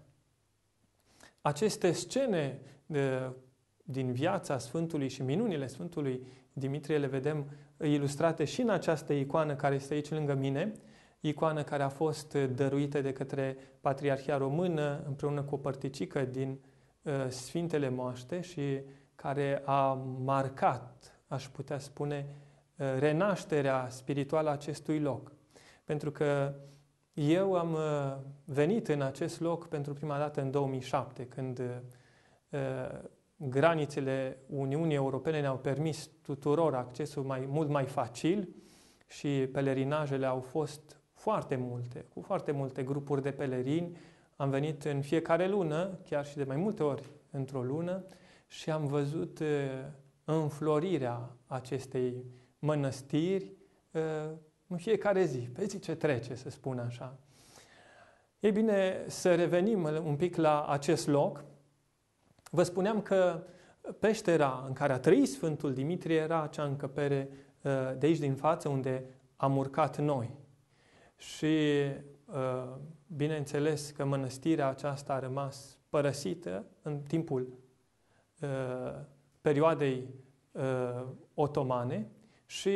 Aceste scene uh, din viața Sfântului și minunile Sfântului Dimitrie le vedem ilustrate și în această icoană care este aici lângă mine, icoană care a fost dăruită de către Patriarhia Română împreună cu o părticică din uh, Sfintele Moaște și care a marcat, aș putea spune, uh, renașterea spirituală a acestui loc. Pentru că eu am uh, venit în acest loc pentru prima dată în două mii șapte, când uh, granițele Uniunii Europene ne-au permis tuturor accesul mai, mult mai facil și pelerinajele au fost foarte multe, cu foarte multe grupuri de pelerini. Am venit în fiecare lună, chiar și de mai multe ori într-o lună, și am văzut înflorirea acestei mănăstiri în fiecare zi, pe zi ce trece, să spun așa. Ei bine, să revenim un pic la acest loc. Vă spuneam că peștera în care a trăit Sfântul Dimitrie era acea încăpere de aici din față, unde am urcat noi. Și bineînțeles că mănăstirea aceasta a rămas părăsită în timpul perioadei otomane Și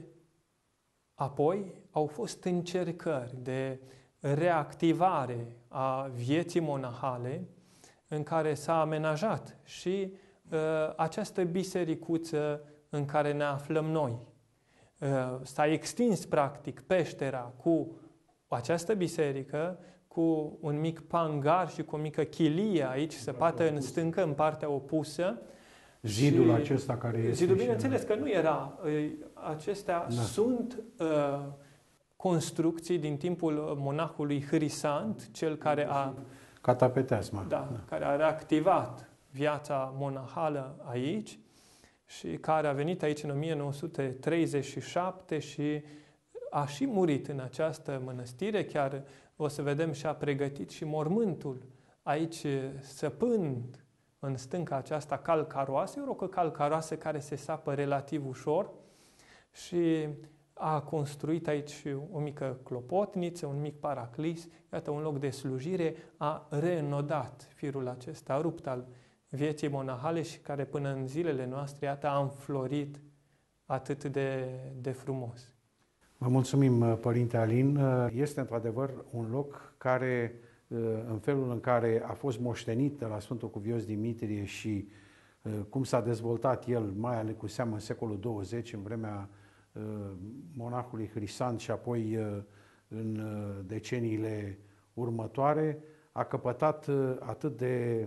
apoi au fost încercări de reactivare a vieții monahale în care s-a amenajat și uh, această bisericuță în care ne aflăm noi. Uh, s-a extins practic peștera cu această biserică, cu un mic pangar și cu o mică chilie aici, săpată în stâncă, în partea opusă. Zidul și acesta care este... Zidul, bineînțeles că nu era. Acestea da. sunt uh, construcții din timpul monahului Hrisant, cel care a... Catapeteasma. Da, da, care a reactivat viața monahală aici și care a venit aici în o mie nouă sute treizeci și șapte și a și murit în această mănăstire, chiar o să vedem și a pregătit și mormântul aici săpând în stânca aceasta calcaroasă, e o rocă calcaroasă care se sapă relativ ușor și a construit aici o mică clopotniță, un mic paraclis, iată un loc de slujire, a reînnodat firul acesta rupt al vieții monahale și care până în zilele noastre, iată, a înflorit atât de, de frumos. Vă mulțumim, Părinte Alin. Este într-adevăr un loc care, în felul în care a fost moștenit de la Sfântul Cuvios Dimitrie și cum s-a dezvoltat el, mai ales cu seamă în secolul douăzeci, în vremea monahului Hrisant și apoi în deceniile următoare, a căpătat atât de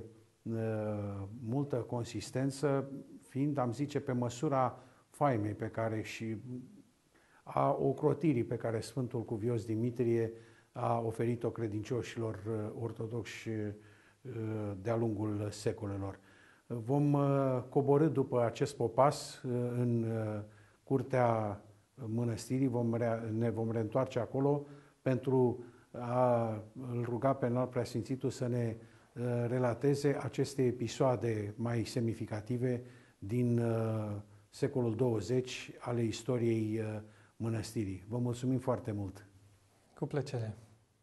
multă consistență, fiind, am zice, pe măsura faimei pe care și a ocrotirii pe care Sfântul Cuvios Dimitrie a oferit-o credincioșilor ortodoxi de-a lungul secolelor. Vom coborî după acest popas în curtea mănăstirii, vom rea, ne vom reîntoarce acolo pentru a îl ruga pe Înalt Preasfințitul să ne relateze aceste episoade mai semnificative din secolul douăzeci ale istoriei mănăstirii. Vă mulțumim foarte mult! Cu plăcere!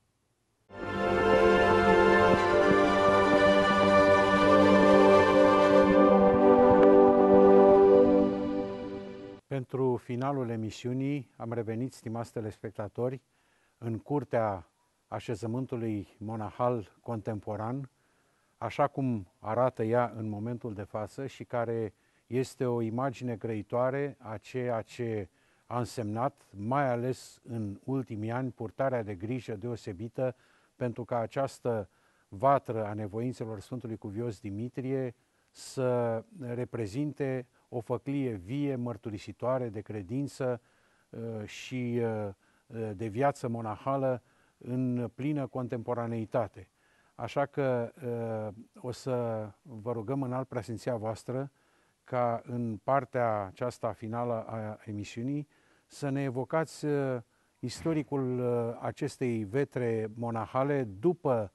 Pentru finalul emisiunii am revenit, stimați telespectatori, în curtea așezământului monahal contemporan, așa cum arată ea în momentul de față și care este o imagine grăitoare a ceea ce a însemnat, mai ales în ultimii ani, purtarea de grijă deosebită pentru ca această vatră a nevoințelor Sfântului Cuvios Dimitrie să reprezinte o făclie vie, mărturisitoare de credință și de viață monahală în plină contemporaneitate. Așa că o să vă rugăm Înalt Preasfinția voastră ca în partea aceasta finală a emisiunii să ne evocați istoricul acestei vetre monahale după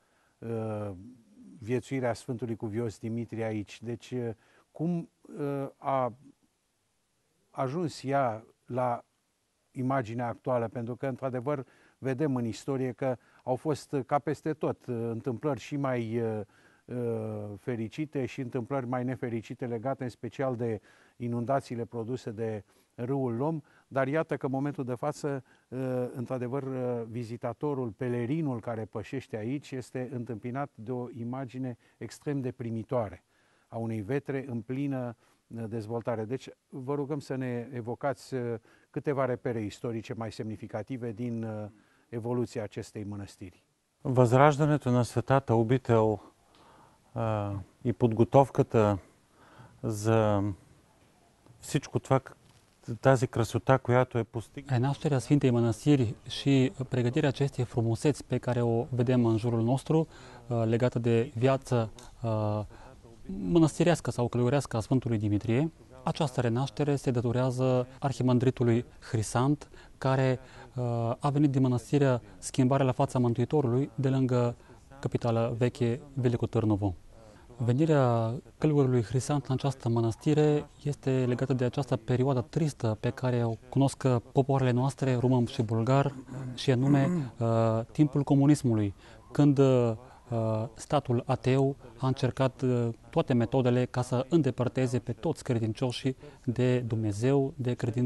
viețuirea Sfântului Cuvios Dimitrie aici. Deci cum a ajuns ea la imaginea actuală, pentru că într-adevăr vedem în istorie că au fost ca peste tot întâmplări și mai fericite și întâmplări mai nefericite legate în special de inundațiile produse de râul Lom, dar iată că în momentul de față, într-adevăr, vizitatorul, pelerinul care pășește aici este întâmpinat de o imagine extrem de primitoare a unei vetre în plină dezvoltare. Deci vă rugăm să ne evocați câteva repere istorice mai semnificative din evoluția acestei mănăstiri. Възраждането на Светата обител и подготовката за всичко това, тази красота, която е постигната. Nașterea Sfintei Mănăstiri și pregătirea acestei frumuseți pe care o vedem în jurul nostru, legată de viață mănăstirească sau călugărească a Sfântului Dimitrie, această renaștere se datorează arhimandritului Hrisant, care a venit din mănăstirea Schimbare la fața Mântuitorului, de lângă capitala veche Veliko Târnovo. Venirea călugărului Hrisant în această mănăstire este legată de această perioadă tristă pe care o cunosc popoarele noastre, român și bulgar, și anume uh, timpul comunismului, când uh, statul ateu a încercat uh, toate metodele ca să îndepărteze pe toți credincioșii de Dumnezeu, de credință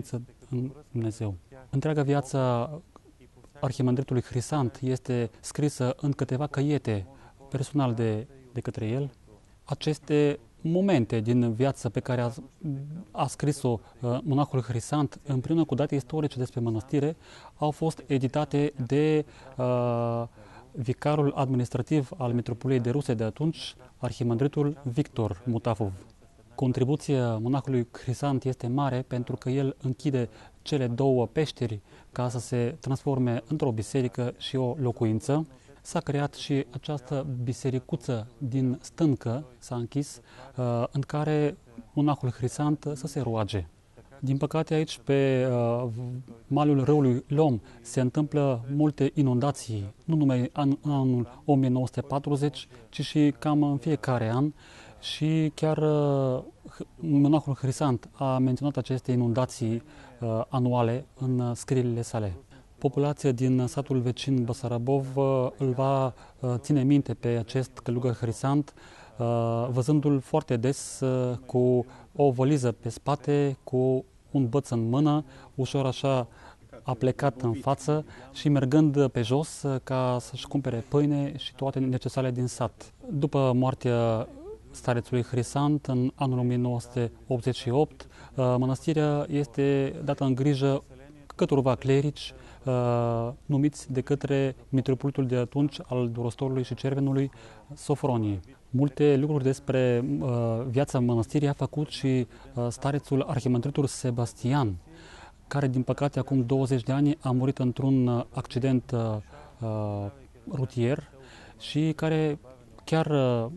în Dumnezeu. Întreaga viața arhimandritului Hrisant este scrisă în câteva căiete personal de, de către el. Aceste momente din viață pe care a, a scris-o uh, monahul Hrisant împreună cu date istorice despre mănăstire au fost editate de uh, vicarul administrativ al Metropoliei de Rusia de atunci, arhimandritul Victor Mutafov. Contribuția monahului Hrisant este mare pentru că el închide cele două peșteri ca să se transforme într-o biserică și o locuință. S-a creat și această bisericuță din stâncă, s-a închis, în care monahul Hrisant să se roage. Din păcate aici, pe malul râului Lom, se întâmplă multe inundații, nu numai în anul o mie nouă sute patruzeci, ci și cam în fiecare an. Și chiar uh, monahul Hrisant a menționat aceste inundații uh, anuale în uh, scrierile sale. Populația din satul vecin Basarabov uh, îl va uh, ține minte pe acest călugăr Hrisant, uh, văzându-l foarte des uh, cu o valiză pe spate, cu un băț în mână, ușor așa a plecat în față și mergând pe jos uh, ca să-și cumpere pâine și toate necesarele din sat. După moartea starețului Hrisant, în anul o mie nouă sute optzeci și opt, mănăstirea este dată în grijă câtorva clerici numiți de către mitropolitul de atunci al Dorostorului și Cervenului, Sofronie. Multe lucruri despre viața mănăstirii a făcut și starețul arhimandritul Sebastian, care din păcate acum douăzeci de ani a murit într-un accident rutier și care chiar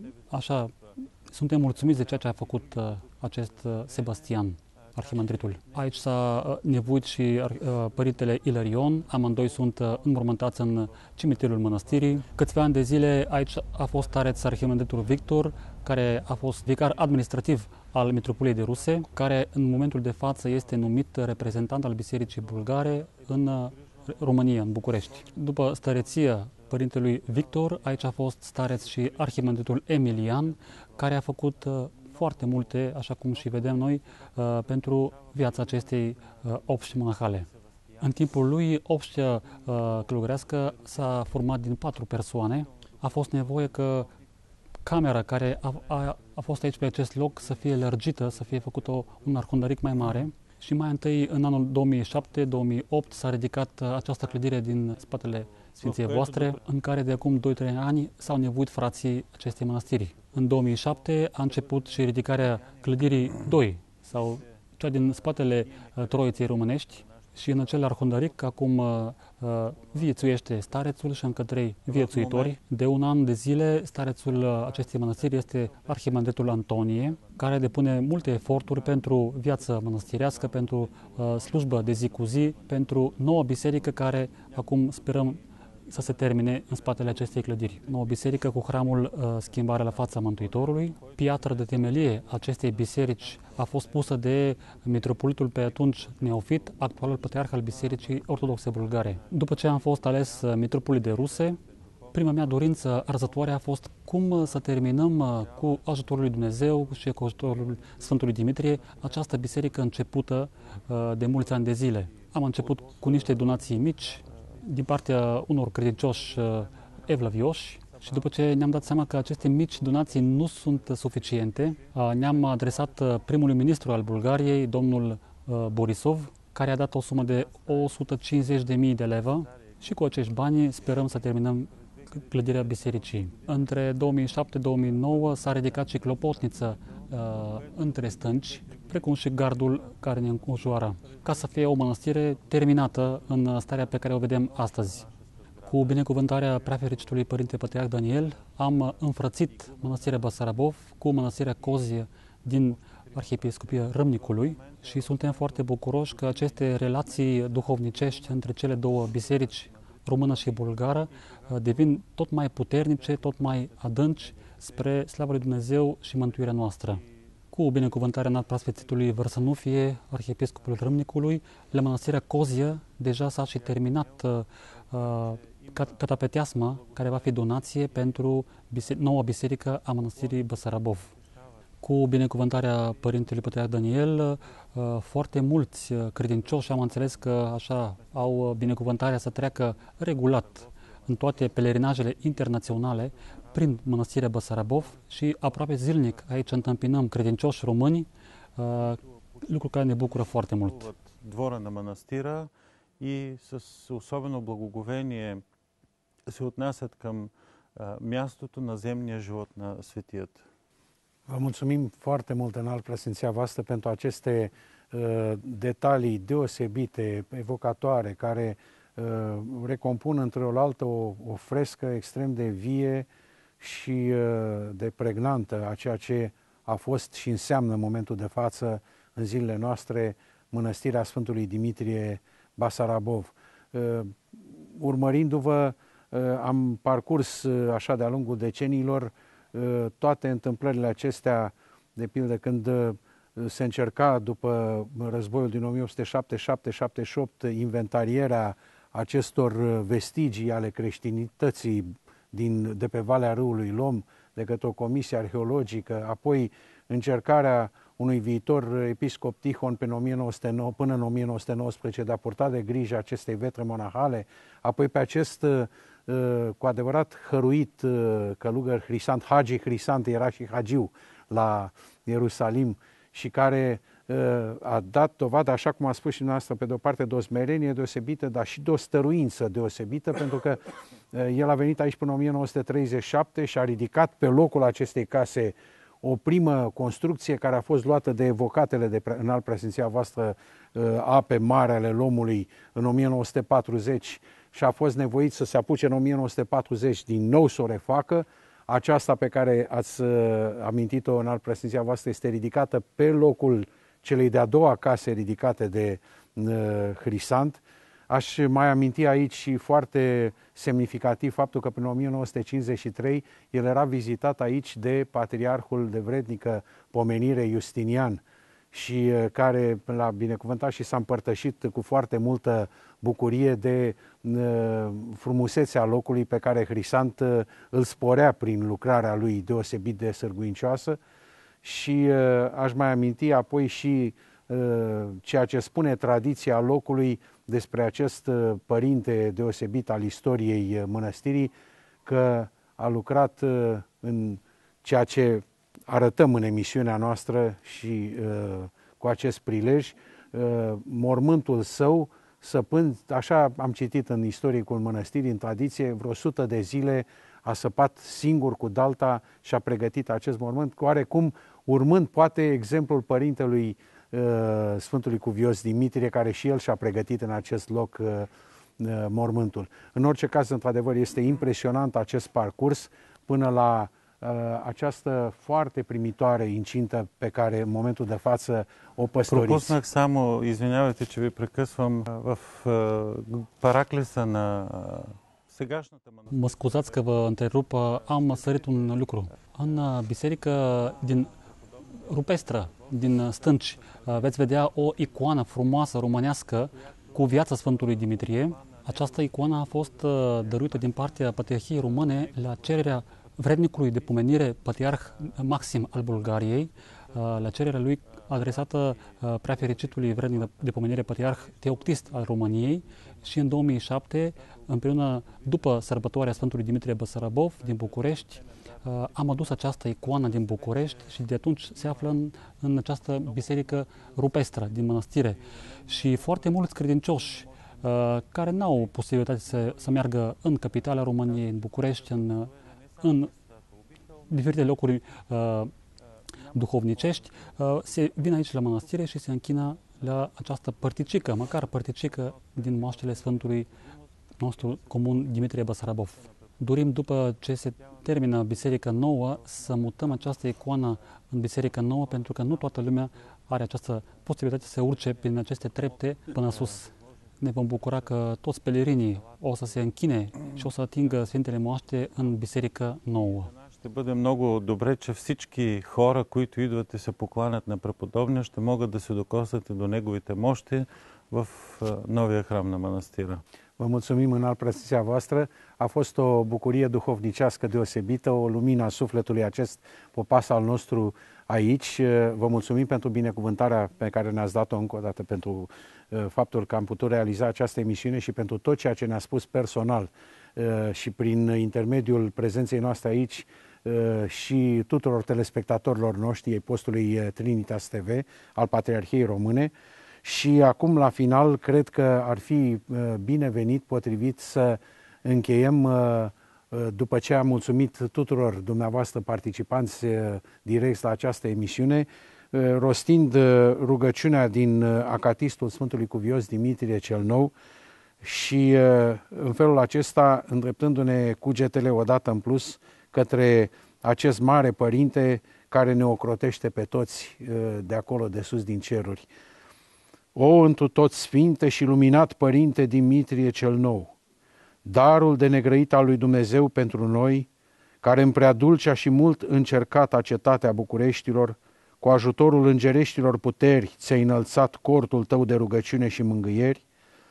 așa suntem mulțumiți de ceea ce a făcut uh, acest uh, Sebastian, arhimandritul. Aici s-a uh, nevoit și uh, părintele Ilarion, amândoi sunt uh, înmormântați în cimitirul mănăstirii. Câțiva ani de zile aici a fost stareț arhimandritul Victor, care a fost vicar administrativ al Metropoliei de Ruse, care în momentul de față este numit reprezentant al Bisericii Bulgare în uh, România, în București. După stăreția părintelui Victor, aici a fost stareț și arhimandritul Emilian, care a făcut uh, foarte multe, așa cum și vedem noi, uh, pentru viața acestei uh, obști monahale. În timpul lui, obștea uh, călugărească s-a format din patru persoane. A fost nevoie că camera care a, a, a fost aici pe acest loc să fie lărgită, să fie făcută un arhondaric mai mare. Și mai întâi, în anul două mii șapte două mii opt, s-a ridicat această clădire din spatele Sfinției voastre, în care de acum doi trei ani s-au nevoit frații acestei mănăstiri. În două mii șapte a început și ridicarea clădirii doi, sau cea din spatele uh, Troiței Românești, și în acel arhondaric acum uh, viețuiește starețul și încă trei viețuitori. De un an de zile, starețul acestei mănăstiri este arhimandritul Antonie, care depune multe eforturi pentru viața mănăstirească, pentru uh, slujbă de zi cu zi, pentru noua biserică care acum sperăm să se termine în spatele acestei clădiri. Noua biserică cu hramul uh, Schimbarea la fața Mântuitorului. Piatra de temelie acestei biserici a fost pusă de mitropolitul pe atunci Neofit, actualul patriarh al Bisericii Ortodoxe Bulgare. După ce am fost ales uh, mitropolit de Ruse, prima mea dorință arzătoare a fost cum să terminăm uh, cu ajutorul lui Dumnezeu și cu ajutorul Sfântului Dimitrie această biserică începută uh, de mulți ani de zile. Am început cu niște donații mici din partea unor credincioși uh, evlavioși și după ce ne-am dat seama că aceste mici donații nu sunt suficiente, uh, ne-am adresat uh, primului ministru al Bulgariei, domnul uh, Borisov, care a dat o sumă de o sută cincizeci de mii de levă și cu acești bani sperăm să terminăm clădirea bisericii. Între două mii șapte două mii nouă s-a ridicat și clopotniță uh, între stânci, precum și gardul care ne înconjoară, ca să fie o mănăstire terminată în starea pe care o vedem astăzi. Cu binecuvântarea preafericitului Părinte Patriarh Daniel, am înfrățit mănăstirea Basarabov cu mănăstirea Cozie din Arhiepiscopia Râmnicului și suntem foarte bucuroși că aceste relații duhovnicești între cele două biserici, română și bulgară, devin tot mai puternice, tot mai adânci spre slava lui Dumnezeu și mântuirea noastră. Cu binecuvântarea înalt preasfințitului Vărsănufie, arhiepiscopul Râmnicului, la mănăstirea Cozie deja s-a și terminat uh, catapeteasma, care va fi donație pentru bise- noua biserică a mănăstirii Basarabov. Cu binecuvântarea Părintelui Patriarh Daniel, foarte mulți credincioși, am înțeles că așa au binecuvântarea să treacă regulat în toate pelerinajele internaționale prin Mănăstirea Basarabov și aproape zilnic aici întâmpinăm credincioși români, lucru care ne bucură foarte mult. Двора на манастира и с особено благоговение се отнасят към мястото на земния живот на светият. Vă mulțumim foarte mult, înalt preasfinția voastră, pentru aceste uh, detalii deosebite, evocatoare, care uh, recompun între oaltă o, o frescă extrem de vie și uh, de pregnantă a ceea ce a fost și înseamnă în momentul de față, în zilele noastre, Mănăstirea Sfântului Dimitrie Basarabov. Uh, urmărindu-vă, uh, am parcurs uh, așa de-a lungul deceniilor toate întâmplările acestea, de pildă când se încerca după războiul din o mie opt sute șaptezeci și șapte șaptezeci și opt inventarierea acestor vestigii ale creștinității din, de pe Valea Râului Lom de către o comisie arheologică, apoi încercarea unui viitor episcop Tihon până în o mie nouă sute nouă, până în o mie nouă sute nouăsprezece de a purta de grijă acestei vetre monahale, apoi pe acest cu adevărat hăruit călugăr Hrisant, Hagi Hrisant, era și hagiu la Ierusalim și care a dat dovadă, așa cum a spus și dumneavoastră, pe de o parte de o smerenie deosebită, dar și de o stăruință deosebită, pentru că el a venit aici până în o mie nouă sute treizeci și șapte și a ridicat pe locul acestei case o primă construcție care a fost luată de evocatele de înalt preasfinția voastră ape mari ale Lomului în o mie nouă sute patruzeci și a fost nevoit să se apuce în o mie nouă sute patruzeci din nou să o refacă. Aceasta pe care ați amintit-o înalt preasfinția voastră este ridicată pe locul celei de-a doua case ridicate de Hrisant. Aș mai aminti aici și foarte semnificativ faptul că până în o mie nouă sute cincizeci și trei el era vizitat aici de patriarhul de vrednică pomenire Justinian și care l-a binecuvântat și s-a împărtășit cu foarte multă bucurie de frumusețea locului pe care Hrisant îl sporea prin lucrarea lui deosebit de sârguincioasă. Și aș mai aminti apoi și ceea ce spune tradiția locului despre acest părinte deosebit al istoriei mănăstirii, că a lucrat în ceea ce arătăm în emisiunea noastră și cu acest prilej, mormântul său săpând, așa am citit în istoricul mănăstirii, în tradiție, vreo o sută de zile a săpat singur cu dalta și a pregătit acest mormânt, oarecum urmând poate exemplul părintelui Sfântului Cuvios Dimitrie, care și el și-a pregătit în acest loc mormântul. În orice caz, într-adevăr, este impresionant acest parcurs până la această foarte primitoare incintă pe care în momentul de față o păstoriți. Пропуснах само, извинявайте, че ви прекъсвам, в параклиса на сегашната мънастир. Mă scuzați că vă întrerup, am sărit un lucru. În biserică din rupestră, din stânci, veți vedea o icoană frumoasă românească cu viața Sfântului Dimitrie. Această icoană a fost dăruită din partea Patriarhiei Române la cererea vrednicului de pomenire Patriarh Maxim al Bulgariei, la cererea lui adresată prea fericitului vrednic de pomenire Patriarh Teoctist al României, și în două mii șapte, împreună după sărbătoarea Sfântului Dimitrie Basarabov din București, am adus această icoană din București și de atunci se află în, în această biserică rupestră din mănăstire. Și foarte mulți credincioși uh, care n-au posibilitate să, să meargă în capitala României, în București, în, în diferite locuri uh, duhovnicești, uh, se vin aici la mănăstire și se închină la această părticică, măcar părticică din moaștele Sfântului nostru comun Dimitrie Basarabov. Dorim, după ce se termină Biserica Nouă, să mutăm această icoană în Biserica Nouă, pentru că nu toată lumea are această posibilitate să urce prin aceste trepte până sus. Ne vom bucura că toți pelerinii o să se închine și o să atingă Sfintele Moaște în Biserica Nouă. Ще бъде много добре, че всички хора, които идват и се покланят на преподобния, ще могат да се докоснат и до неговите мощи в новия храм на манастира. Vă mulțumim în alt prezența voastră. A fost o bucurie duhovnicească deosebită, o lumină a sufletului acest popas al nostru aici. Vă mulțumim pentru binecuvântarea pe care ne-ați dat-o încă o dată, pentru faptul că am putut realiza această emisiune și pentru tot ceea ce ne-a spus personal și prin intermediul prezenței noastre aici și tuturor telespectatorilor noștri ai postului Trinitas T V al Patriarhiei Române. Și acum, la final, cred că ar fi binevenit, potrivit, să încheiem, după ce am mulțumit tuturor dumneavoastră participanți direct la această emisiune, rostind rugăciunea din Acatistul Sfântului Cuvios Dimitrie cel Nou și în felul acesta îndreptându-ne cugetele odată în plus către acest mare Părinte care ne ocrotește pe toți de acolo de sus din ceruri. O, întru toți sfinte și luminat Părinte Dimitrie cel Nou, darul de negrăit al lui Dumnezeu pentru noi, care în prea dulcea și mult încercata cetatea Bucureștilor, cu ajutorul îngereștilor puteri, ți-ai înălțat cortul tău de rugăciune și mângâieri,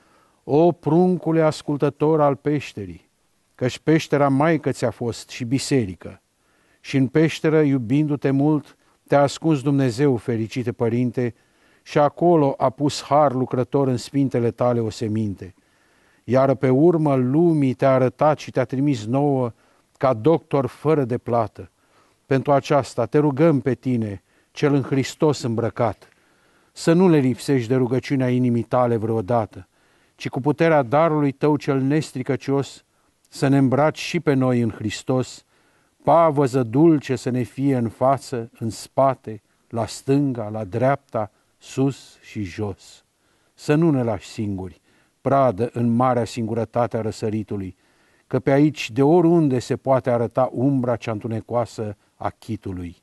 o, pruncule ascultător al peșterii, căci peștera maică ți-a fost și biserică, și în peșteră, iubindu-te mult, te-a ascuns Dumnezeu, fericite Părinte, și acolo a pus har lucrător în sfintele tale oseminte. Iar pe urmă lumii te-a arătat și te-a trimis nouă ca doctor fără de plată. Pentru aceasta te rugăm pe tine, cel în Hristos îmbrăcat, să nu le lipsești de rugăciunea inimii tale vreodată, ci cu puterea darului tău cel nestricăcios să ne îmbraci și pe noi în Hristos, pavăză dulce să ne fie în față, în spate, la stânga, la dreapta, sus și jos. Să nu ne lași singuri, pradă în marea singurătate a răsăritului, că pe aici de oriunde se poate arăta umbra cea întunecoasă a chitului.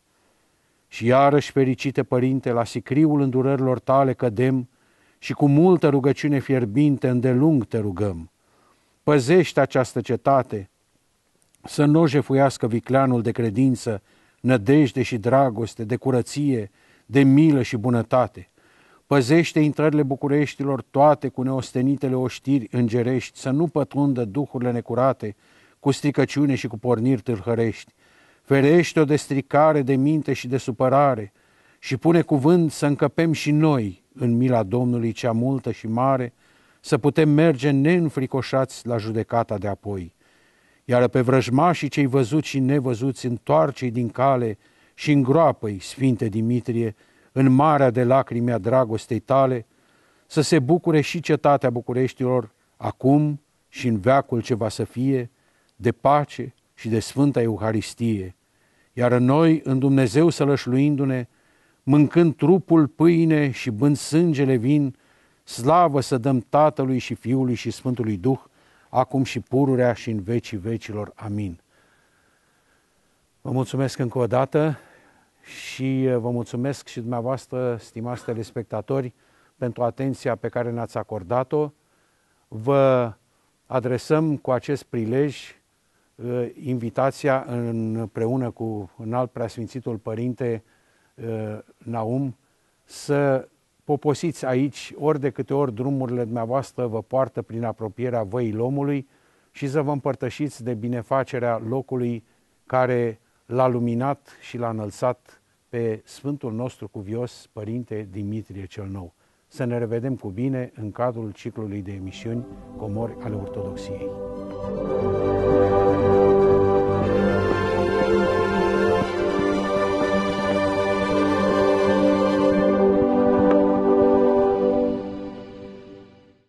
Și iarăși, fericite Părinte, la sicriul îndurărilor tale cădem și cu multă rugăciune fierbinte îndelung te rugăm. Păzește această cetate, să nu jefuiască vicleanul de credință, nădejde și dragoste, de curăție, de milă și bunătate. Păzește intrările Bucureștilor toate cu neostenitele oștiri îngerești, să nu pătrundă duhurile necurate, cu stricăciune și cu porniri tâlhărești. Ferește-o de stricare de minte și de supărare și pune cuvânt să încăpem și noi în mila Domnului cea multă și mare, să putem merge neînfricoșați la judecata de apoi. Iar pe vrăjmașii cei văzuți și nevăzuți întoarce-i din cale și îngroapă-i, Sfinte Dimitrie, în marea de lacrimi a dragostei tale, să se bucure și cetatea Bucureștilor, acum și în veacul ce va să fie, de pace și de Sfânta Euharistie. Iar noi, în Dumnezeu sălășluindu-ne, mâncând trupul pâine și bând sângele vin, slavă să dăm Tatălui și Fiului și Sfântului Duh, acum și pururea și în vecii vecilor. Amin. Vă mulțumesc încă o dată și vă mulțumesc și dumneavoastră, stimați telespectatori, pentru atenția pe care ne-ați acordat-o. Vă adresăm cu acest prilej invitația împreună cu înalt preasfințitul Părinte Naum să poposiți aici ori de câte ori drumurile dumneavoastră vă poartă prin apropierea Văii Lomului și să vă împărtășiți de binefacerea locului care l-a luminat și l-a înălțat pe Sfântul nostru cuvios, Părinte Dimitrie cel Nou. Să ne revedem cu bine în cadrul ciclului de emisiuni Comori ale Ortodoxiei.